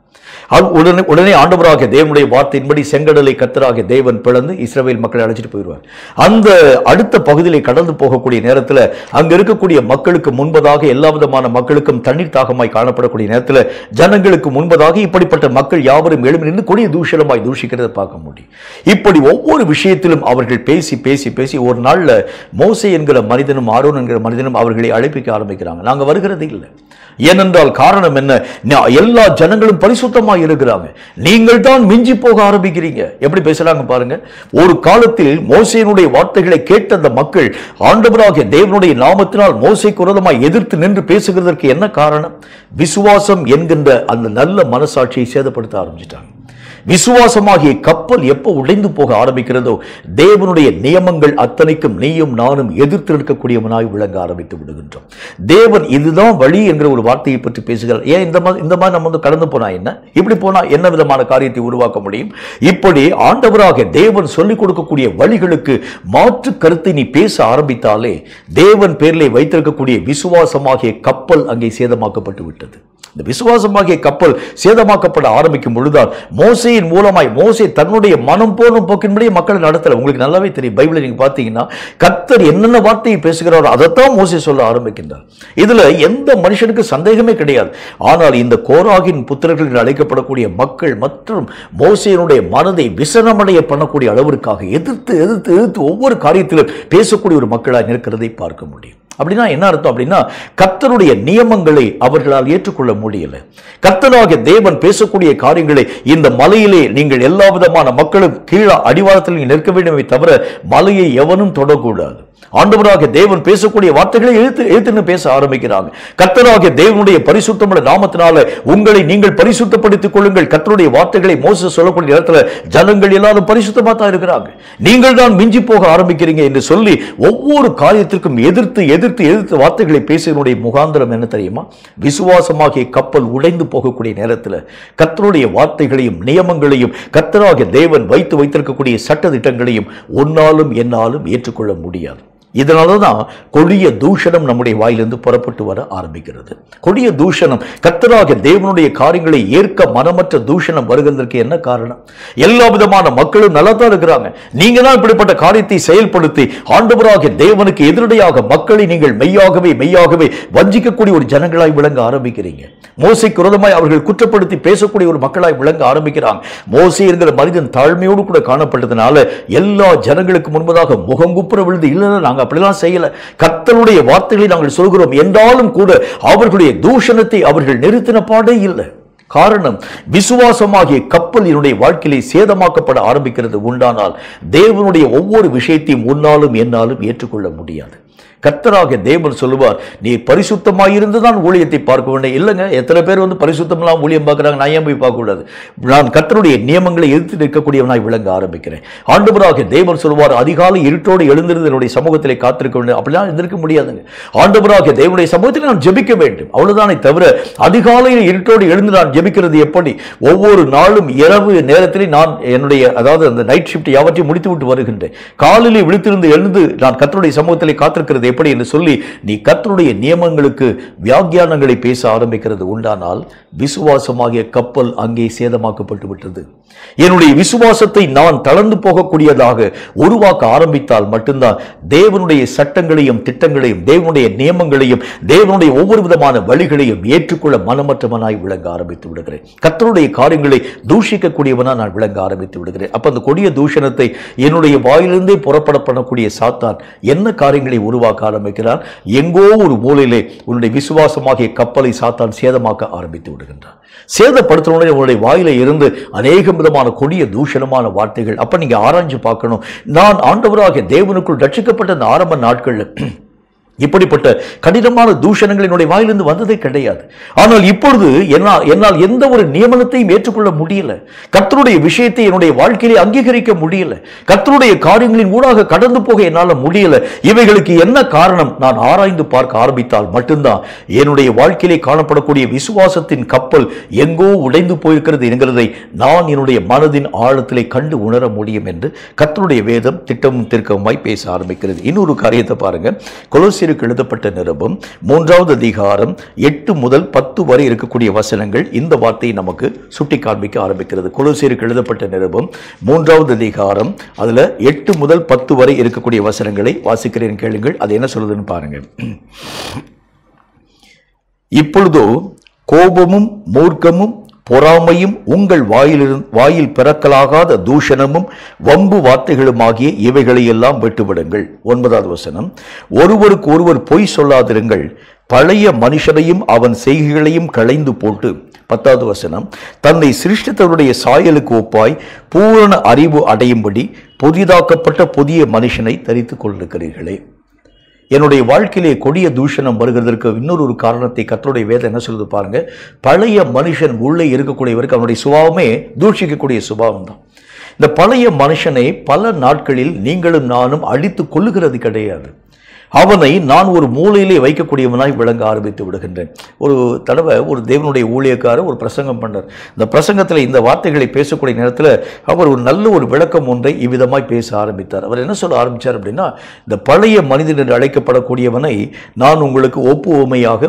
உடனே ஆண்டவராகிய தேவனுடைய வார்த்தையின்படி செங்கடலை கர்த்தராகிய தேவன் பிளந்து இஸ்ரவேல் மக்களை அழைச்சிட்டு போயிடுவார். அந்த அடுத்த பகுதியிலே கடந்து போகக்கூடிய நேரத்தில் அங்க இருக்கக்கூடிய மக்களுக்கு முன்பதாக எல்லா விதமான மக்களுக்கும் தண்ணீர் தாகமாய் காணப்படக்கூடிய நேரத்தில் ஜனங்களுக்கு முன்பதாக இப்படிப்பட்ட மக்கள் யாவரும் எழும்பி நின்று கொடிய தூஷணமாய் தூஷிக்கிறத பார்க்க முடியும். இப்படி ஒவ்வொரு விஷயத்திலும் அவர்கள் பேசி பேசி பேசி ஒரு நாள்ல மோசே என்கிற மனிதனும் ஆரோன் என்கிற மனிதனும் அவர்களை அழைப்பிக்க ஆரம்பிக்கிறாங்க. நாங்க வருகிறது இல்லை. ஏனென்றால் காரணம் என்ன, எல்லா ஜனங்களும் பரிசுத்தமாய் இருக்கிறாங்க, நீங்கள் தான் மிஞ்சி போக ஆரம்பிக்கிறீங்க. எப்படி பேசுறாங்க பாருங்க. ஒரு காலத்தில் மோசேனுடைய வார்த்தைகளை கேட்ட அந்த மக்கள் ஆண்டவராகிய தேவனுடைய நாமத்தினால் மோசேக்கு விரோதமாய் எதிர்த்து நின்று பேசுகிறதற்கு என்ன காரணம்? விசுவாசம் என்கின்ற அந்த நல்ல மனசாட்சியை சேதப்படுத்த ஆரம்பிச்சிட்டாங்க. விசுவாசமாகிய கப்பல் எப்போ உடைந்து போக ஆரம்பிக்கிறதோ தேவனுடைய நியமங்கள் அத்தனைக்கும் நீயும் நானும் எதிர்த்து இருக்கக்கூடியவனாய் விளங்க ஆரம்பித்து விடுகின்றோம். தேவன் இதுதான் வழி என்கிற ஒரு வார்த்தையை பற்றி பேசுகிறார். ஏன் இந்த மாதிரி நம்ம கடந்து போனா என்ன, இப்படி போனா என்ன விதமான காரியத்தை உருவாக்க முடியும்? இப்படி ஆண்டவராக தேவன் சொல்லிக் கொடுக்கக்கூடிய வழிகளுக்கு மாற்று கருத்தை நீ பேச ஆரம்பித்தாலே தேவன் பேரிலே வைத்திருக்கக்கூடிய விசுவாசமாகிய கப்பல் அங்கே சேதமாக்கப்பட்டு விட்டது. இந்த விசுவாசமாகிய கப்பல் சேதமாக்கப்பட ஆரம்பிக்கும் பொழுதுதான் மோசேயின் மூலமாய் மோசே தன்னுடைய மனம் போனும் போக்கின்படி மக்களை நடத்தல. உங்களுக்கு நல்லாவே தெரியும், பைபிளை நீங்க பார்த்தீங்கன்னா கர்த்தர் என்னென்ன வார்த்தையை பேசுகிறாரோ அதைத்தான் மோசே சொல்ல ஆரம்பிக்கின்றார். இதுல எந்த மனுஷனுக்கு சந்தேகமே கிடையாது. ஆனால் இந்த கோராகின் புத்திரர்கள் என்று அழைக்கப்படக்கூடிய மக்கள் மற்றும் மோசேயினுடைய மனதை விசனமடைய பண்ணக்கூடிய அளவிற்காக எதிர்த்து எதிர்த்து எதிர்த்து ஒவ்வொரு காரியத்திலும் பேசக்கூடிய ஒரு மக்களாக இருக்கிறதை பார்க்க முடியும். அப்படின்னா என்ன அர்த்தம் அப்படின்னா, கர்த்தருடைய நியமங்களை அவர்களால் ஏற்றுக்கொள்ள முடியல. கர்த்தராகிய தேவன் பேசக்கூடிய காரியங்களை இந்த மலையிலே நீங்கள் எல்லா விதமான மக்களும் கீழே அடிவாரத்தில் நீங்கள் நிற்க வேண்டுமே தவிர மலையை எவனும் தொடக்கூடாது. ஆண்டவராகிய தேவன் பேசக்கூடிய வார்த்தைகளை எழுத்து பேச ஆரம்பிக்கிறாங்க. கர்த்தராகிய தேவனுடைய பரிசுத்தமுள்ள நாமத்தினால உங்களை நீங்கள் பரிசுத்தப்படுத்திக் கொள்ளுங்கள். கர்த்தருடைய வார்த்தைகளை மோசே சொல்லக்கூடிய இடத்துல ஜனங்கள் எல்லாரும் பரிசுத்தமா தான் இருக்கிறாங்க, நீங்கள் தான் மிஞ்சி போக ஆரம்பிக்கிறீங்க என்று சொல்லி ஒவ்வொரு காரியத்திற்கும் எதிர்த்து எதிர்த்து எதிர்த்து வார்த்தைகளை பேசுவதனுடைய முகாந்திரம் என்ன தெரியுமா? விசுவாசமாகிய கப்பல் உடைந்து போகக்கூடிய நேரத்தில் கர்த்தருடைய வார்த்தைகளையும் நியமங்களையும் கர்த்தராகிய தேவன் வைத்திருக்கக்கூடிய சட்ட திட்டங்களையும் ஒன்னாலும் என்னாலும் ஏற்றுக்கொள்ள முடியாது. இதனாலதான் கொடிய தூஷணம் நம்முடைய வாயிலிருந்து புறப்பட்டு வர ஆரம்பிக்கிறது. கொடிய தூஷணம், கர்த்தராகிய தேவனுடைய காரியங்களை ஏற்க மனமற்ற தூஷணம் வருகிறதற்கு என்ன காரணம்? எல்லா விதமான மக்களும் நல்லா தான் இருக்கிறாங்க, நீங்க தான் இப்படிப்பட்ட காரியத்தை செயல்படுத்தி ஆண்டவராகிய தேவனுக்கு எதிரடையாக மக்களை நீங்கள் மெய்யாகவே மெய்யாகவே வஞ்சிக்கக்கூடிய ஒரு ஜனங்களாய் விளங்க ஆரம்பிக்கிறீங்க. மோசேக்கு விரோதமாய் அவர்கள் குற்றப்படுத்தி பேசக்கூடிய ஒரு மக்களாய் விளங்க ஆரம்பிக்கிறாங்க. மோசே என்கிற மனிதன் தாழ்மையோடு கூட காணப்பட்டதுனால எல்லா ஜனங்களுக்கு முன்பதாக முகங்குப்புற விழுந்து, இல்லைன்னா நாங்க அப்படிலாம் செய்யல, கர்த்தருடைய வார்த்தைகளை நாங்கள் சொல்கிறோம் என்றாலும் கூட அவர்களுடைய தூஷணத்தை அவர்கள் நிறுத்தின பாடே இல்லை. காரணம், விசுவாசமாகிய கப்பல் என்னுடைய வாழ்க்கையிலே சேதமாக்கப்பட ஆரம்பிக்கிறது உண்டானால் தேவனுடைய ஒவ்வொரு விஷயத்தையும் உன்னாலும் என்னாலும் ஏற்றுக்கொள்ள முடியாது. கர்த்தராகிய தேவன் சொல்லுவார், நீ பரிசுத்தமாயிருந்து தான் ஊழியத்தை பார்க்க வேண்டும். இல்லைங்க, எத்தனை பேர் பரிசுத்தமெல்லாம் ஊழியம் பார்க்குறாங்க, நான் ஏன் போய் பார்க்கக்கூடாது? நான் கர்த்தருடைய நியமங்களை எதிர்த்து நிற்கக்கூடியவனாய் விளங்க ஆரம்பிக்கிறேன். ஆண்டவராகிய தேவன் சொல்லுவார், அதிகாலை இருட்டோடு எழுந்திருந்து என்னுடைய சமூகத்திலே காத்திருக்க வேண்டும். அப்படிலாம் இருந்திருக்க முடியாதுங்க. ஆண்டவராகிய தேவனுடைய சமூகத்தில் நான் ஜெபிக்க வேண்டும், அவ்வளவுதானே தவிர அதிகாலையில் இருட்டோடு எழுந்து நான் ஜெபிக்கிறது எப்படி? ஒவ்வொரு நாளும் இரவு நேரத்திலே நான் என்னுடைய அந்த நைட் ஷிஃப்ட் யாவற்றையும் முடித்து விட்டு வருகின்றேன். காலையிலே விழித்திருந்து எழுந்து நான் கர்த்தருடைய சமூகத்திலே காத்திருக்கிறது எப்படி என்று சொல்லி நீ கர்த்தருடைய நியமங்களுக்கு வியாக்கியானங்களை பேச ஆரம்பிக்கிறது உண்டானால் விசுவாசமாகிய கப்பல் அங்கே சேதமாக்கப்பட்டு விட்டது. என்னுடைய விசுவாசத்தை நான் தளர்ந்து போகக்கூடியதாக உருவாக்க ஆரம்பித்தால் மட்டும்தான் தேவனுடைய சட்டங்களையும் திட்டங்களையும் தேவனுடைய நியமங்களையும் தேவனுடைய ஒவ்வொரு விதமான வழிகளையும் ஏற்றுக்கொள்ள மனமற்றவனாய் விளங்க ஆரம்பித்து விடுகிறேன். கர்த்தருடைய காரியங்களை தூஷிக்கக்கூடியவனா நான் விளங்க ஆரம்பித்து விடுகிறேன். அப்ப அந்த கொடிய தூஷணத்தை என்னுடைய வாயிலிருந்தே புறப்பட பண்ணக்கூடிய சாத்தான் என்ன காரியங்களை உருவாக்க ஆரம்பிக்கிறான்? எங்கோ ஒரு மூலையிலே உன்னுடைய விசுவாசமாகிய கப்பலை சாத்தான் சேதமாக்க ஆரம்பித்து விடுகின்றான். சேதப்படுத்தணுடைய உன்னுடைய வாயில இருந்து அநேக விதமான கொடிய தூஷணமான வார்த்தைகள். அப்ப நீங்க ஆராய்ஞ்சு பார்க்கணும், நான் ஆண்டவராகிய தேவனுக்குள் ரட்சிக்கப்பட்ட அந்த ஆரம்ப நாட்கள்ல இப்படிப்பட்ட கடினமான தூஷணங்கள் என்னுடைய வாயிலிருந்து வந்ததே கிடையாது. ஆனால் இப்பொழுது என்னால் எந்த ஒரு நியமனத்தையும் ஏற்றுக்கொள்ள முடியல. கர்த்தருடைய விஷயத்தை என்னுடைய வாழ்க்கையிலே அங்கீகரிக்க முடியல. கர்த்தருடைய காரியங்களின் ஊடாக கடந்து போக என்னால் முடியல. இவைகளுக்கு என்ன காரணம்? நான் ஆராய்ந்து பார்க்க ஆரம்பித்தால் மட்டும்தான் என்னுடைய வாழ்க்கையிலே காணப்படக்கூடிய விசுவாசத்தின் கப்பல் எங்கோ உடைந்து போயிருக்கிறது என்கிறதை நான் என்னுடைய மனதின் ஆழத்திலே கண்டு உணர முடியும் என்று கர்த்தருடைய வேதம் திட்டமும் தீர்க்கமாய் பேச ஆரம்பிக்கிறது. இன்னொரு காரியத்தை பாருங்க, கொலோசியருக்கு எழுதப்பட்ட நிருபம் 3வது அதிகாரம் 8 முதல் 10 வரை இருக்கக்கூடிய வசனங்கள் இந்த வார்த்தையை நமக்கு சுட்டி காண்பிக்க ஆரம்பிக்கிறது. கொலோசியருக்கு எழுதப்பட்ட நிருபம் 3வது அதிகாரம் அதுல 8 முதல் 10 வரை இருக்கக்கூடிய வசனங்களை வாசிக்கிறேன், கேளுங்கள். அது என்ன சொல்லுதுன்னு பாருங்க. இப்பொழுதோ கோபமும் மூர்க்கமும் பொறாமையும் உங்கள் வாயில் பிறக்கலாகாத தூஷணமும் வம்பு வார்த்தைகளுமாகிய இவைகளை எல்லாம் விட்டுவிடுங்கள். 9வது வசனம், ஒருவருக்கு ஒருவர் பொய் சொல்லாதிருங்கள், பழைய மனுஷனையும் அவன் செய்கைகளையும் களைந்து போட்டு. 10வது வசனம், தன்னை சிருஷ்டித்தவருடைய சாயலுக்கு ஒப்பாய் பூரண அறிவு அடையும்படி புதிதாக்கப்பட்ட புதிய மனுஷனை தரித்துக் கொண்டிருக்கிறீர்களே. என்னுடைய வாழ்க்கையிலே கொடிய தூஷணம் வருகிறதற்கு இன்னொரு காரணத்தை கர்த்தருடைய வேதம் என்ன சொல்லுது பாருங்க. பழைய மனுஷன் உள்ளே இருக்கக்கூடியவருக்கு அவனுடைய சுபாவமே தூஷிக்கக்கூடிய சுபாவம் தான். இந்த பழைய மனுஷனை பல நாட்களில் நீங்களும் நானும் அழித்து கொள்ளுகிறது கிடையாது. அவனை நான் ஒரு மூலையிலே வைக்கக்கூடியவனாய் விளங்க ஆரம்பித்து விடுகின்றேன். ஒரு தடவை ஒரு தேவனுடைய ஊழியக்காரர் ஒரு பிரசங்கம் பண்ணார். இந்த பிரசங்கத்தில் இந்த வார்த்தைகளை பேசக்கூடிய நேரத்தில் அவர் ஒரு நல்ல ஒரு விளக்கம் ஒன்றை இவ்விதமாய் பேச ஆரம்பித்தார். அவர் என்ன சொல்ல ஆரம்பித்தார் அப்படின்னா, இந்த பழைய மனிதன் என்று அழைக்கப்படக்கூடியவனை நான் உங்களுக்கு ஒப்பு உமையாக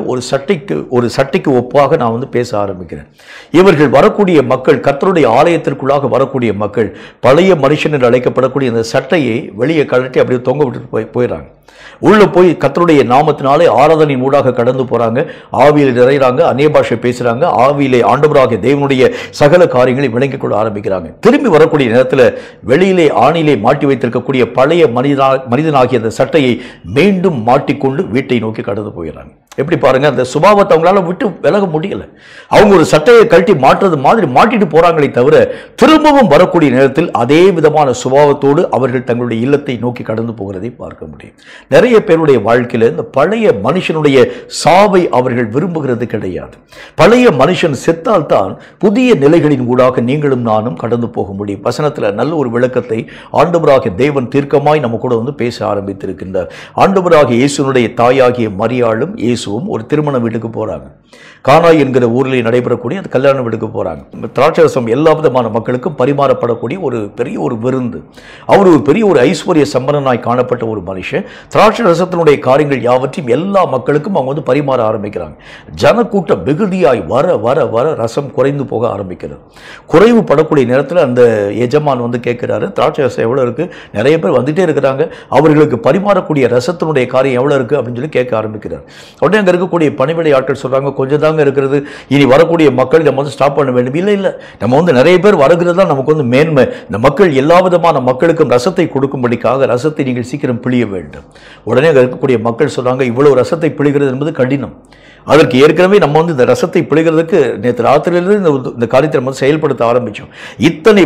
ஒரு சட்டைக்கு ஒப்பாக நான் பேச ஆரம்பிக்கிறேன். இவர்கள் வரக்கூடிய மக்கள், கர்த்தருடைய ஆலயத்திற்குள்ளாக வரக்கூடிய மக்கள், பழைய மனுஷன் என்று அழைக்கப்படக்கூடிய இந்த சட்டையை வெளியே கழட்டி அப்படியே தொங்க விட்டு போயிடறாங்க. உள்ள போய் கர்த்தருடைய நாமத்தினாலே ஆராதனை ஊடாக கடந்து போறாங்க, ஆவியில் நிறைகிறாங்க, அந்நிய பாஷை பேசுறாங்க, ஆவியிலே ஆண்டவராகிய தேவனுடைய சகல காரியங்களை விளங்கிக் கொள்ள ஆரம்பிக்கிறாங்க. திரும்பி வரக்கூடிய நேரத்தில் வெளியிலே ஆணிலே மாட்டி வைத்திருக்கக்கூடிய பழைய மனிதனாகிய அந்த சட்டையை மீண்டும் மாட்டிக்கொண்டு வீட்டை நோக்கி கடந்து போயிடறாங்க. எப்படி பாருங்க, அந்த சுபாவத்தை அவங்களால விட்டு விலக முடியல. அவங்க ஒரு சட்டையை கழட்டி மாட்டுறது மாதிரி மாட்டிட்டு போறாங்களே தவிர திரும்பவும் வரக்கூடிய நேரத்தில் அதே விதமான சுபாவத்தோடு அவர்கள் தங்களுடைய இல்லத்தை நோக்கி கடந்து போகிறதை பார்க்க முடியும். நிறைய பேருடைய வாழ்க்கையில் இந்த பழைய மனுஷனுடைய சாவை அவர்கள் விரும்புகிறது கிடையாது. பழைய மனுஷன் செத்தால் தான் புதிய நிலைகளின் ஊடாக நீங்களும் நானும் கடந்து போக முடியும். வசனத்தில் நல்ல ஒரு விளக்கத்தை ஆண்டவராகிய தேவன் தீர்க்கமாய் நம்ம கூட பேச ஆரம்பித்திருக்கின்றார். ஆண்டவராகிய இயேசுனுடைய தாயாகிய மரியாளும் இயேசுவும் ஒரு திருமண வீட்டுக்கு போறாங்க. கானாய் என்கிற ஊரில் நடைபெறக்கூடிய அந்த கல்யாண வீட்டுக்கு போறாங்க. திராட்சரசம் எல்லா விதமான மக்களுக்கும் பரிமாறப்படக்கூடிய ஒரு பெரிய ஒரு விருந்து. அவர் ஒரு பெரிய ஒரு ஐஸ்வர்ய சம்பன்னனாய் காணப்பட்ட ஒரு மனுஷன். திராட்சரசத்தினுடைய காரியங்கள் யாவற்றையும் எல்லா மக்களுக்கும் அவங்க பரிமாற ஆரம்பிக்கிறாங்க. ஜனக்கூட்டம் மிகுதியாய் வர வர வர ரசம் குறைந்து போக ஆரம்பிக்கிறது. குறைவு படக்கூடிய நேரத்தில் அந்த எஜமான் கேட்கிறாரு, திராட்சரசம் எவ்வளோ இருக்கு, நிறைய பேர் வந்துட்டே இருக்கிறாங்க, அவர்களுக்கு பரிமாறக்கூடிய ரசத்தினுடைய காரியம் எவ்வளோ இருக்கு அப்படின்னு சொல்லி கேட்க ஆரம்பிக்கிறார். உடனே அங்கே இருக்கக்கூடிய பணிவிடை ஆட்கள் சொல்றாங்க, கொஞ்சம் தாங்க இருக்கிறது, இனி வரக்கூடிய மக்கள் நம்ம ஸ்டாப் பண்ண வேண்டும். இல்லை இல்லை, நம்ம நிறைய பேர் வருகிறது தான் நமக்கு மேன்மை. இந்த மக்கள் எல்லா விதமான மக்களுக்கும் ரசத்தை கொடுக்கும்படிக்காக ரசத்தை நீங்கள் சீக்கிரம் பிழிய வேண்டும். உடனே அங்கே இருக்கக்கூடிய மக்கள் சொல்றாங்க, இவ்வளவு ரசத்தை பிழிகிறது என்பது கடினம், அதற்கு ஏற்கனவே நம்ம இந்த ரசத்தை பிழிகிறதுக்கு நேற்று ராத்திரியிலிருந்து இந்த காரியத்தை நம்ம செயல்படுத்த ஆரம்பித்தோம். இத்தனை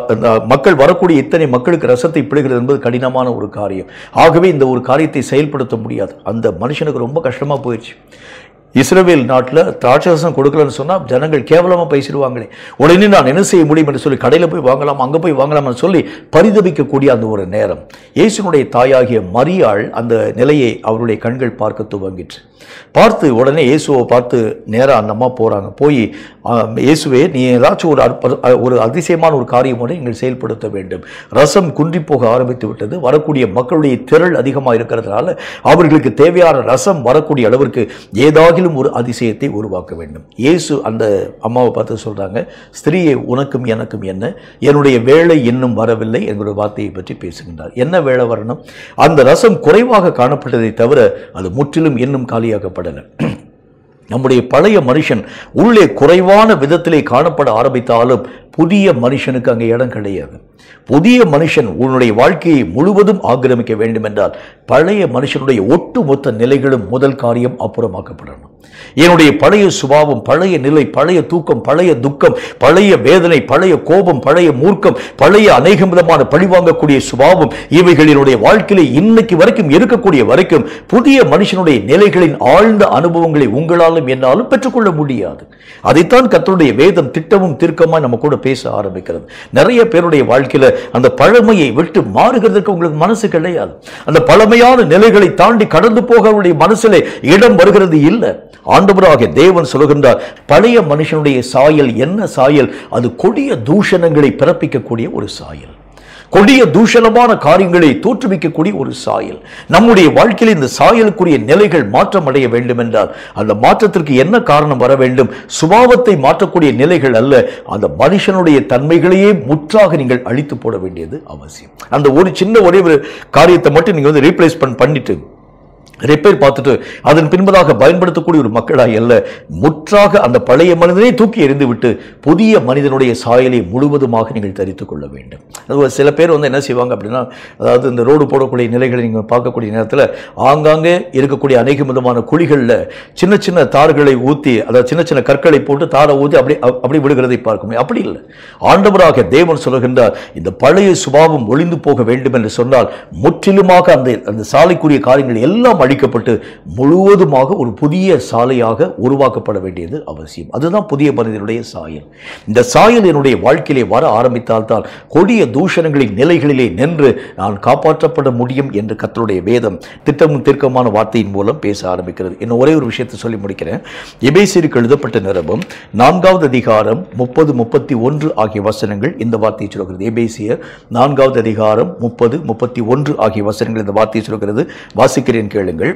மக்கள் வரக்கூடிய இத்தனை மக்களுக்கு ரசத்தை பிழிகிறது என்பது கடினமான ஒரு காரியம். ஆகவே இந்த ஒரு காரியத்தை செயல்படுத்த முடியாது. அந்த மனுஷனுக்கு ரொம்ப கஷ்டமாக போயிடுச்சு. இஸ்ரவேல் நாட்டில் திராட்சரசம் கொடுக்கலன்னு சொன்னால் ஜனங்கள் கேவலமாக பேசிடுவாங்களே, உடனே நான் என்ன செய்ய முடியும் என்று சொல்லி கடையில் போய் வாங்கலாம், அங்கே போய் வாங்கலாம்னு சொல்லி பரிதபிக்கக்கூடிய அந்த ஒரு நேரம். இயேசுனுடைய தாயாகிய மரியாள் அந்த நிலையை அவருடைய கண்கள் பார்க்க துவங்கிற்று. பார்த்து உடனே இயேசுவை பார்த்து நேராக அந்த அம்மா போகிறாங்க. போய் இயேசுவே, நீ ஏதாச்சும் ஒரு அதிசயமான ஒரு காரியம் ஒன்று நீங்கள் செயல்படுத்த வேண்டும். ரசம் குன்றி போக ஆரம்பித்து விட்டது. வரக்கூடிய மக்களுடைய திரள் அதிகமாக இருக்கிறதுனால அவர்களுக்கு தேவையான ரசம் வரக்கூடிய அளவிற்கு ஏதாகிலும் ஒரு அதிசயத்தை உருவாக்க வேண்டும். இயேசு அந்த அம்மாவை பார்த்து சொல்றாங்க, ஸ்திரீயே, உனக்கும் எனக்கும் என்ன, என்னுடைய வேலை இன்னும் வரவில்லை என்கிற வார்த்தையை பற்றி பேசுகின்றார். என்ன வேலை வரணும்? அந்த ரசம் குறைவாக காணப்பட்டதை தவிர அது முற்றிலும் இன்னும் காலியாக்கப்படலை. நம்முடைய பழைய மனுஷன் உள்ளே குறைவான விதத்திலே காணப்பட ஆரம்பித்தாலும் புதிய மனுஷனுக்கு அங்கே இடம் கிடையாது. புதிய மனுஷன் உன்னுடைய வாழ்க்கையை முழுவதும் ஆக்கிரமிக்க வேண்டும் என்றால் பழைய மனுஷனுடைய ஒட்டுமொத்த நிலைகளும் முதல் காரியம் அப்புறமாக்கப்படணும். என்னுடைய பழைய சுபாவம், பழைய நிலை, பழைய தூக்கம், பழைய துக்கம், பழைய வேதனை, பழைய கோபம், பழைய மூர்க்கம், பழைய அநேக விதமான பழிவாங்கக்கூடிய சுபாவம், இவைகளினுடைய வாழ்க்கையிலே இன்னைக்கு வரைக்கும் இருக்கக்கூடிய வரைக்கும் புதிய மனுஷனுடைய நிலைகளின் ஆழ்ந்த அனுபவங்களை உங்களாலும் என்னாலும் பெற்றுக்கொள்ள முடியாது. அதைத்தான் கர்த்தருடைய வேதம் திட்டமும் தீர்க்கமாய் நம்ம கூட பேச ஆரம்பிக்கிறது. நிறைய பேருடைய வாழ்க்கையில அந்த பழமையை விட்டு மாறுகிறதுக்கு உங்களுக்கு மனசு கிடையாது. அந்த பழமையான நிலைகளை தாண்டி கடந்து போக அவருடைய மனசிலே இடம் வருகிறது இல்லை. ஆண்டவராகிய தேவன் சொல்கின்றார், பழைய மனுஷனுடைய சாயல் என்ன சாயல்? அது கொடிய தூஷணங்களை பிறப்பிக்கக்கூடிய ஒரு சாயல், கொடிய தூஷணமான காரியங்களை தோற்றுவிக்கக்கூடிய ஒரு சாயல். நம்முடைய வாழ்க்கையில் இந்த சாயலுக்குரிய நிலைகள் மாற்றம் அடைய வேண்டும் என்றால் அந்த மாற்றத்திற்கு என்ன காரணம் வர வேண்டும்? சுபாவத்தை மாற்றக்கூடிய நிலைகள் அல்ல, அந்த மனுஷனுடைய தன்மைகளையே முற்றாக நீங்கள் அழித்து போட வேண்டியது அவசியம். அந்த ஒரு சின்ன ஒரே ஒரு காரியத்தை மட்டும் நீங்க ரீப்ளேஸ்மெண்ட் பண்ணிட்டு ரிப்பேர் பார்த்துட்டு அதன் பின்பதாக பயன்படுத்தக்கூடிய ஒரு மக்களாய் அல்ல, முற்றாக அந்த பழைய மனிதனை தூக்கி எறிந்து விட்டு புதிய மனிதனுடைய சாயலை முழுவதுமாக நீங்கள் தரித்துக் கொள்ள வேண்டும். அது சில பேர் என்ன செய்வாங்க அப்படின்னா, அதாவது இந்த ரோடு போடக்கூடிய நிலைகளை நீங்கள் பார்க்கக்கூடிய நேரத்தில் ஆங்காங்கே இருக்கக்கூடிய அநேக விதமான குழிகளில் சின்ன சின்ன தார்களை ஊற்றி, அதாவது சின்ன சின்ன கற்களை போட்டு தாரை ஊற்றி அப்படி விடுகிறதை பார்க்க முடியும். அப்படி இல்லை. ஆண்டவராக தேவன் சொல்கின்றார், இந்த பழைய சுபாவம் ஒளிந்து போக வேண்டும் என்று சொன்னால் முற்றிலுமாக அந்த சாலைக்குரிய காரியங்கள் எல்லாம் அழிக்கப்பட்டு முழுவதுமாக ஒரு புதிய சாலையாக உருவாக்கப்பட வேண்டியது அவசியம். அதுதான் புதிய மனிதனுடைய சாயல். இந்த சாயல் என்னுடைய வாழ்க்கையிலே வர ஆரம்பித்தால்தான் கொடிய தூஷணங்களின் நிலைகளிலே நின்று நான் காப்பாற்றப்பட முடியும் என்று கர்த்தருடைய வேதம் திட்டமும் தீர்க்கமான வார்த்தையின் மூலம் பேச ஆரம்பிக்கிறது. இன்னும் ஒரே ஒரு விஷயத்தை சொல்லி முடிக்கிறேன். எபேசியருக்கு எழுதப்பட்ட நிருபம் 4வது அதிகாரம் 30-31 ஆகிய வசனங்கள் இந்த வார்த்தையை சொல்கிறது. எபேசியர் 4வது அதிகாரம் 30-31 ஆகிய வசனங்கள் இந்த வார்த்தையை சொல்கிறது. வாசிக்கிறேன், கேளுங்கள்.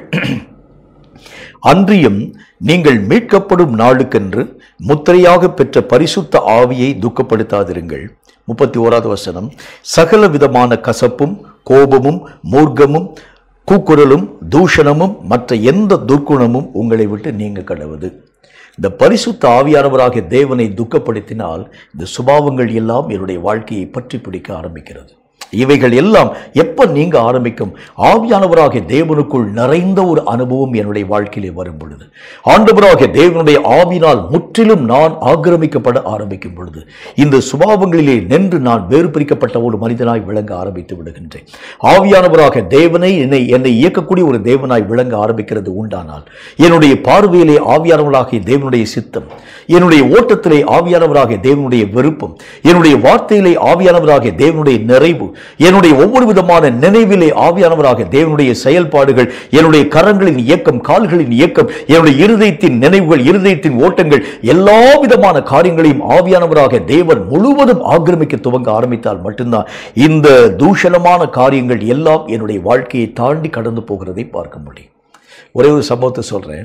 அன்றியும் நீங்கள் மீட்கப்படும் நாளுக்கென்று முத்திரையாக பெற்ற பரிசுத்த ஆவியை துக்கப்படுத்தாதிருங்கள். 31வது வசனம். சகல விதமான கசப்பும் கோபமும் மூர்க்கமும் கூக்குரலும் தூஷணமும் மற்ற எந்த துர்க்குணமும் உங்களை விட்டு நீங்க கடவுது. இந்த பரிசுத்த ஆவியானவராகிய தேவனை துக்கப்படுத்தினால் இந்த சுபாவங்கள் எல்லாம் என்னுடைய வாழ்க்கையை பற்றி பிடிக்க ஆரம்பிக்கிறது. இவைகள் எல்லாம் எப்ப நீங்க ஆரம்பிக்கும்? ஆவியானவராகிய தேவனுக்குள் நிறைந்த ஒரு அனுபவம் என்னுடைய வாழ்க்கையிலே வரும் பொழுது, ஆண்டவராகிய தேவனுடைய ஆவியினால் முற்றிலும் நான் ஆக்கிரமிக்கப்பட ஆரம்பிக்கும் பொழுது, இந்த சுபாவங்களிலே நின்று நான் வேறு பிரிக்கப்பட்ட ஒரு மனிதனாய் விளங்க ஆரம்பித்து விடுகின்றேன். ஆவியானவராகிய தேவனை என்னை இயக்கக்கூடிய ஒரு தேவனாய் விளங்க ஆரம்பிக்கிறது உண்டானால், என்னுடைய பார்வையிலே ஆவியானவராகிய தேவனுடைய சித்தம், என்னுடைய ஓட்டத்திலே ஆவியானவராகிய தேவனுடைய விருப்பம், என்னுடைய வார்த்தையிலே ஆவியானவராகிய தேவனுடைய நிறைவு, என்னுடைய ஒவ்வொரு விதமான நினைவிலே ஆவியானவராக தேவனுடைய செயல்பாடுகள், என்னுடைய கரங்களின் இயக்கம், கால்களின் இயக்கம், என்னுடைய இருதயத்தின் நினைவுகள், இருதயத்தின் ஓட்டங்கள், எல்லா விதமான காரியங்களையும் ஆவியானவராக தேவன் முழுவதும் ஆக்கிரமிக்க துவங்க ஆரம்பித்தால் மட்டும்தான் இந்த தூஷணமான காரியங்கள் எல்லாம் என்னுடைய வாழ்க்கையை தாண்டி கடந்து போகிறதை பார்க்க முடியும். ஒரே ஒரு சம்பவத்தை சொல்றேன்.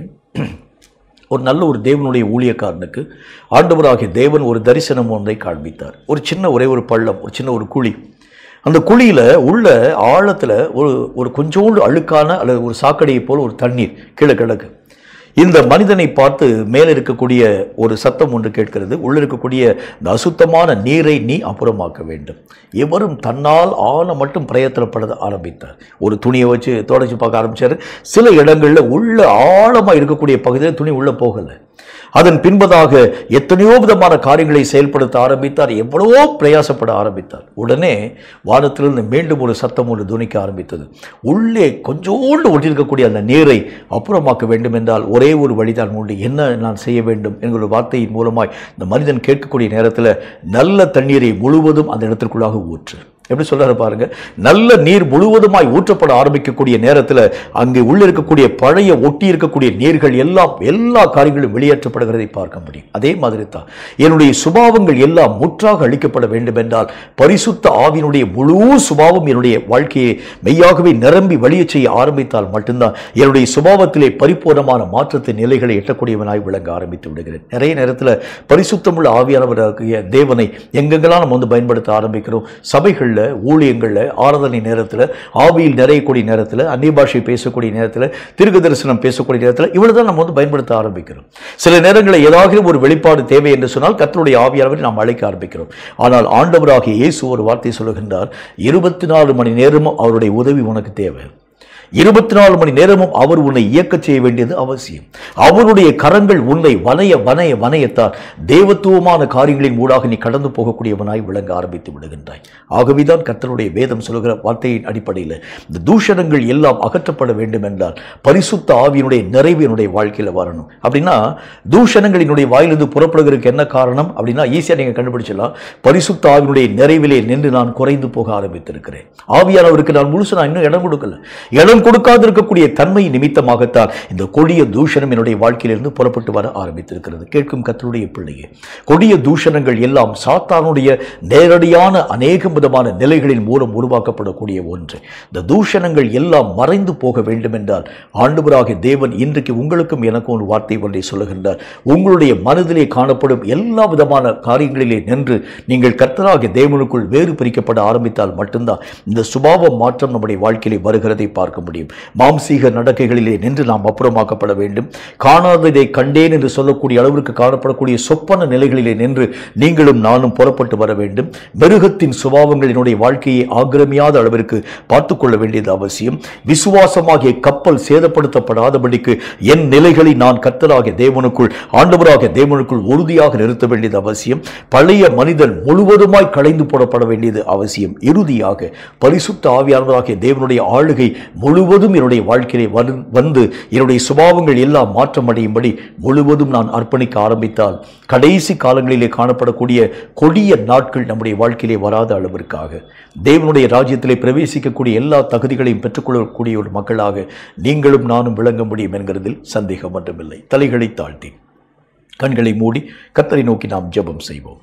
ஒரு நல்ல ஒரு தேவனுடைய ஊழியக்காரனுக்கு ஆண்டவராகிய தேவன் ஒரு தரிசனம் ஒன்றை காண்பித்தார். ஒரே ஒரு பள்ளம், ஒரு சின்ன ஒரு குழி. அந்த குழியில் உள்ள ஆழத்தில் ஒரு கொஞ்சோண்டு அழுக்கான அல்லது ஒரு சாக்கடையை போல் ஒரு தண்ணீர் கீழே கிடக்கு. இந்த மனிதனை பார்த்து மேலே இருக்கக்கூடிய ஒரு சத்தம் ஒன்று கேட்கிறது. உள்ளே இருக்கக்கூடிய இந்த அசுத்தமான நீரை நீ அப்புறமாக்க வேண்டும். எவரும் தன்னால் ஆன மட்டும் பிரயத்தனப்பட ஆரம்பித்தார். ஒரு துணியை வச்சு தொடச்சி பார்க்க ஆரம்பித்தார். சில இடங்களில் உள்ள ஆழமாக இருக்கக்கூடிய பகுதியில் துணி உள்ளே போகலை. அதன் பின்பதாக எத்தனையோ விதமான காரியங்களை செயல்படுத்த ஆரம்பித்தார். எவ்வளவோ பிரயாசப்பட ஆரம்பித்தார். உடனே வானத்திலிருந்து மீண்டும் ஒரு சத்தம் ஒன்று துணிக்க ஆரம்பித்தது. உள்ளே கொஞ்சோண்டு ஒட்டியிருக்கக்கூடிய அந்த நீரை அப்புறமாக்க வேண்டும் என்றால் ஒரே ஒரு வழிதான் உண்டு. என்ன நான் செய்ய வேண்டும் என்கிற வார்த்தையின் மூலமாய் இந்த மனிதன் கேட்கக்கூடிய நேரத்தில் நல்ல தண்ணீரை முழுவதும் அந்த இடத்திற்குள்ளாக ஊற்று. எப்படி சொல்றாரு பாருங்க. நல்ல நீர் முழுவதுமாய் ஊற்றப்பட ஆரம்பிக்கக்கூடிய நேரத்தில் அங்கே உள்ள இருக்கக்கூடிய பழைய ஒட்டி இருக்கக்கூடிய நீர்கள் எல்லாம் எல்லா காரியங்களும் வெளியேற்றப்படுகிறதை பார்க்க முடியும். அதே மாதிரி தான் என்னுடைய சுபாவங்கள் எல்லாம் முற்றாக அழிக்கப்பட வேண்டும் என்றால் பரிசுத்த ஆவியினுடைய முழு சுபாவம் என்னுடைய வாழ்க்கையை மெய்யாகவே நிரம்பி வழிய செய்ய ஆரம்பித்தால் மட்டும்தான் என்னுடைய சுபாவத்திலே பரிபூர்ணமான மாற்றத்தின் நிலைகளை எட்டக்கூடியவனாய் விளங்க ஆரம்பித்து விடுகிறேன். நிறைய நேரத்தில் பரிசுத்தமுள்ள ஆவியானவராகிய தேவனை எங்கெங்கெல்லாம் நம்ம பயன்படுத்த ஆரம்பிக்கிறோம். சபைகள், ஊழியங்கள்ல, ஆராதனை நேரத்தில், ஆவியில் நிறையக்கூடிய நேரத்தில், அந்நிய பாஷை பேசக்கூடிய நேரத்தில், தீர்க்க தரிசனம் பேசக்கூடிய நேரத்தில் இவ்வளவுதான் நம்ம பயன்படுத்த ஆரம்பிக்கிறோம். சில நேரங்களில் ஏதாவது ஒரு வெளிப்பாடு தேவை என்று சொன்னால் கர்த்தருடைய ஆவியானவரை நாம் அழைக்க ஆரம்பிக்கிறோம். ஆனால் ஆண்டவராகிய இயேசு ஒரு வார்த்தை சொல்லுகின்றார். 24 மணி நேரமும் அவருடைய உதவி உனக்கு தேவை. 24 மணி நேரமும் அவர் உன்னை இயக்க செய்ய வேண்டியது அவசியம். அவருடைய கரங்கள் உன்னை வனையத்தான் தேவத்துவமான காரியங்களின் ஊடாக நீ கடந்து போகக்கூடியவனாய் விளங்க ஆரம்பித்து விடுகின்றாய். ஆகவேதான் கர்த்தருடைய வேதம் சொல்லுகிற வார்த்தையின் அடிப்படையில் இந்த தூஷணங்கள் எல்லாம் அகற்றப்பட வேண்டும் என்றால் பரிசுத்த ஆவியினுடைய நிறைவு என்னுடைய வாழ்க்கையில் வரணும். அப்படின்னா தூஷணங்களினுடைய வாயிலிருந்து புறப்படுகிறதுக்கு என்ன காரணம் அப்படின்னா ஈஸியாக நீங்கள் கண்டுபிடிச்சலாம். பரிசுத்த ஆவியினுடைய நிறைவிலே நின்று நான் குறைந்து போக ஆரம்பித்திருக்கிறேன். ஆவியானவருக்கு நான் முழுசு நான் இன்னும் இடம் கொடுக்கல. இடம் கொடுக்காதிருக்கக்கூடிய தன்மை நிமித்தமாகத்தான் இந்த கொடிய தூஷணம் என்னுடைய வாழ்க்கையிலிருந்து புறப்பட்டு வர ஆரம்பித்திருக்கிறது. கேட்கும் கர்த்தருடைய பிள்ளையே, கொடிய தூஷணங்கள் எல்லாம் சாத்தானுடைய நேரடியான அநேக விதமான நிலைகளின் மூலம் உருவாக்கப்படக்கூடிய ஒன்று. இந்த தூஷணங்கள் எல்லாம் மறைந்து போக வேண்டும் என்றால் ஆண்டவராகிய தேவன் இன்றைக்கு உங்களுக்கும் எனக்கும் ஒரு வார்த்தை ஒன்றை சொல்லுகின்றார். உங்களுடைய மனதிலே காணப்படும் எல்லா விதமான காரியங்களிலே நின்று நீங்கள் கர்த்தராகிய தேவனுக்குள் வேறு பிரிக்கப்பட ஆரம்பித்தால் மட்டும்தான் இந்த சுபாவ மாற்றம் நம்முடைய வாழ்க்கையிலே வருகிறதை பார்க்க முடியும். மாம்சீக நடக்கைகளிலே நின்று நாம் அப்புறமாக்கப்பட வேண்டும். காணாததை கண்டேன் என்று சொல்லக்கூடிய அளவிற்கு காணப்படக்கூடிய சொப்பன நிலைகளிலே நின்று நீங்களும் நானும் புறப்பட்டு வர வேண்டும். மிருகத்தின் சுபாவங்கள் என்னுடைய வாழ்க்கையை ஆக்கிரமியாத அளவிற்கு பார்த்துக் கொள்ள வேண்டியது அவசியம். விசுவாசமாகிய கப்பல் சேதப்படுத்தப்படாதபடிக்கு என் நிலைகளை நான் கர்த்தராகிய தேவனுக்குள், ஆண்டவராகிய தேவனுக்குள் உறுதியாக நிறுத்த வேண்டியது அவசியம். பழைய மனிதன் முழுவதுமாய் களைந்து போடப்பட வேண்டியது அவசியம். இறுதியாக பரிசுத்த ஆவியானவராகிய தேவனுடைய ஆளுகை முழு முழுவதும் என்னுடைய வாழ்க்கையிலே வந்து என்னுடைய சுபாவங்கள் எல்லாம் மாற்றமடையும்படி முழுவதும் நான் அர்ப்பணிக்க ஆரம்பித்தால் கடைசி காலங்களிலே காணப்படக்கூடிய கொடிய நாட்கள் நம்முடைய வாழ்க்கையிலே வராத அளவிற்காக தேவனுடைய ராஜ்யத்திலே பிரவேசிக்கக்கூடிய எல்லா தகுதிகளையும் பெற்றுக்கொள்ளக்கூடிய ஒரு மக்களாக நீங்களும் நானும் விளங்க முடியும் என்கிறதில் சந்தேகம் ஒன்றுமில்லை. தலைகளை தாழ்த்தி கண்களை மூடி கர்த்தரை நோக்கி நாம் ஜெபம் செய்வோம்.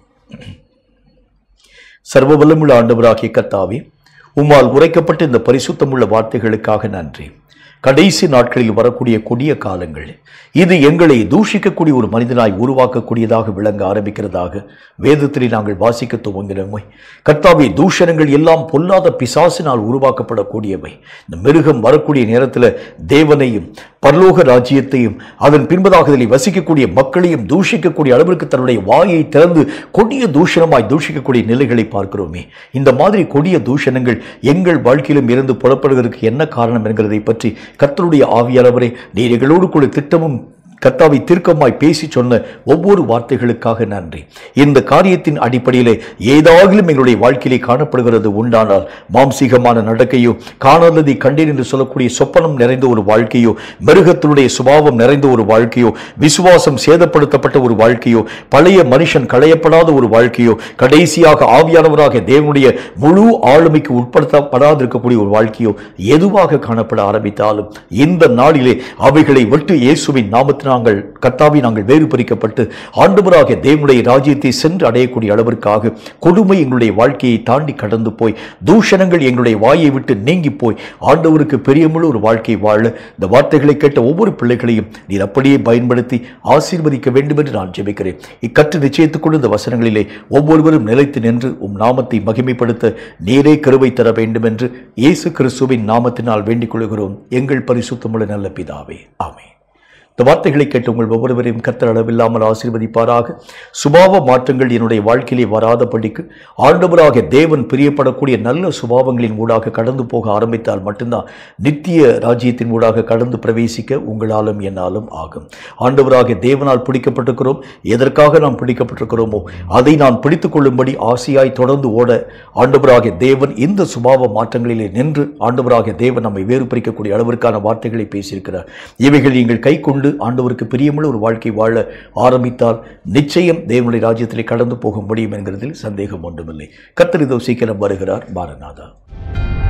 சர்வ வல்லமுள்ள ஆண்டவராகிய கர்த்தாவே, உம்மால் உரைக்கப்பட்ட இந்த பரிசுத்தமுள்ள வார்த்தைகளுக்காக நன்றி. கடைசி நாட்களில் வரக்கூடிய கொடிய காலங்கள் இது எங்களை தூஷிக்கக்கூடிய ஒரு மனிதனாய் உருவாக்கக்கூடியதாக விளங்க ஆரம்பிக்கிறதாக வேதத்திலே நாங்கள் வாசிக்க துவங்கினோமே. கர்த்தாவே, தூஷணங்கள் எல்லாம் பொல்லாத பிசாசினால் உருவாக்கப்படக்கூடியவை. இந்த மிருகம் வரக்கூடிய நேரத்தில் தேவனையும் பரலோக ராஜ்யத்தையும் அதன் பின்பதாக இதில் வசிக்கக்கூடிய மக்களையும் தூஷிக்கக்கூடிய அளவிற்கு தன்னுடைய வாயை திறந்து கொடிய தூஷணமாய் தூஷிக்கக்கூடிய நிலைகளை பார்க்கிறோமே. இந்த மாதிரி கொடிய தூஷணங்கள் எங்கள் வாழ்க்கையிலும் இருந்து புறப்படுவதற்கு என்ன காரணம் என்கிறதை பற்றி கர்த்தருடைய ஆவியானவரே, நீர் எங்களோடு கூட திட்டமும் கர்த்தாவை தீர்க்கமாய் பேசி சொன்ன ஒவ்வொரு வார்த்தைகளுக்காக நன்றி. இந்த காரியத்தின் அடிப்படையிலே ஏதாகிலும் எங்களுடைய வாழ்க்கையிலே காணப்படுகிறது உண்டானால் மாம்சீகமான நடக்கையோ, காணாததை கண்டேன் என்று சொல்லக்கூடிய சொப்பனம் நிறைந்த ஒரு வாழ்க்கையோ, மிருகத்தினுடைய சுபாவம் நிறைந்த ஒரு வாழ்க்கையோ, விசுவாசம் சேதப்படுத்தப்பட்ட ஒரு வாழ்க்கையோ, பழைய மனுஷன் களையப்படாத ஒரு வாழ்க்கையோ, கடைசியாக ஆவியானவராக தேவனுடைய முழு ஆளுமைக்கு உட்படுத்தப்படாது இருக்கக்கூடிய ஒரு வாழ்க்கையோ எதுவாக காணப்பட ஆரம்பித்தாலும் இந்த நாளிலே அவைகளை விட்டு இயேசுவின் நாமத்தினால் நாங்கள் வேறு பிரிக்கப்பட்டு ஆண்டவராக தேவனுடைய ராஜ்யத்தை சென்று அடையக்கூடிய அளவிற்காக கொடுமை எங்களுடைய வாழ்க்கையை தாண்டி கடந்து போய் தூஷணங்கள் எங்களுடைய வாயை விட்டு நீங்கி போய் ஆண்டவருக்கு பிரியமுள்ள ஒரு வாழ்க்கை வாழ இந்த வார்த்தைகளை கேட்ட ஒவ்வொரு பிள்ளைகளையும் நீர் அப்படியே பயன்படுத்தி ஆசீர்வதிக்க வேண்டும் என்று நான் ஜெபிக்கிறேன். இக்கற்று நிச்சயித்துக் கொண்டு இந்த வசனங்களிலே ஒவ்வொருவரும் நிலைத்து நின்று உம் நாமத்தை மகிமைப்படுத்த நீரே கிருபை தர வேண்டும் என்று இயேசு கிறிஸ்துவின் நாமத்தினால் வேண்டிக் கொள்கிறோம் எங்கள் பரிசுத்தமுள்ள நல்ல பிதாவே, ஆமென். இந்த வார்த்தைகளை கேட்டு உங்கள் ஒவ்வொருவரையும் கர்த்தர் அளவில்லாமல் ஆசீர்வதிப்பாராக. சுபாவ மாற்றங்கள் என்னுடைய வாழ்க்கையிலே வராதபடிக்கு ஆண்டவராக தேவன் பிரியப்படக்கூடிய நல்ல சுபாவங்களின் ஊடாக கடந்து போக ஆரம்பித்தால் மட்டும்தான் நித்திய ராஜ்யத்தின் ஊடாக கடந்து பிரவேசிக்க உங்களாலும் என்னாலும் ஆகும். ஆண்டவராக தேவனால் பிடிக்கப்பட்டிருக்கிறோம். எதற்காக நாம் பிடிக்கப்பட்டிருக்கிறோமோ அதை நான் பிடித்துக் கொள்ளும்படி ஆசையாய் தொடர்ந்து ஓட ஆண்டவராக தேவன் இந்த சுபாவ மாற்றங்களிலே நின்று ஆண்டவராக தேவன் நம்மை வேறு பிரிக்கக்கூடிய அளவிற்கான வார்த்தைகளை பேசியிருக்கிறார். இவைகள் நீங்கள் கை கொண்டு ஆண்டவருக்கு பிரியமுள்ள ஒரு வாழ்க்கை வாழ ஆரம்பித்தால் நிச்சயம் தேவனுடைய ராஜ்யத்திலே கடந்து போக முடியும் என்கிறதில் சந்தேகம் ஒன்றுமில்லை. கர்த்தர் இதோ சீக்கிரம் வருகிறார். மாரநாதா.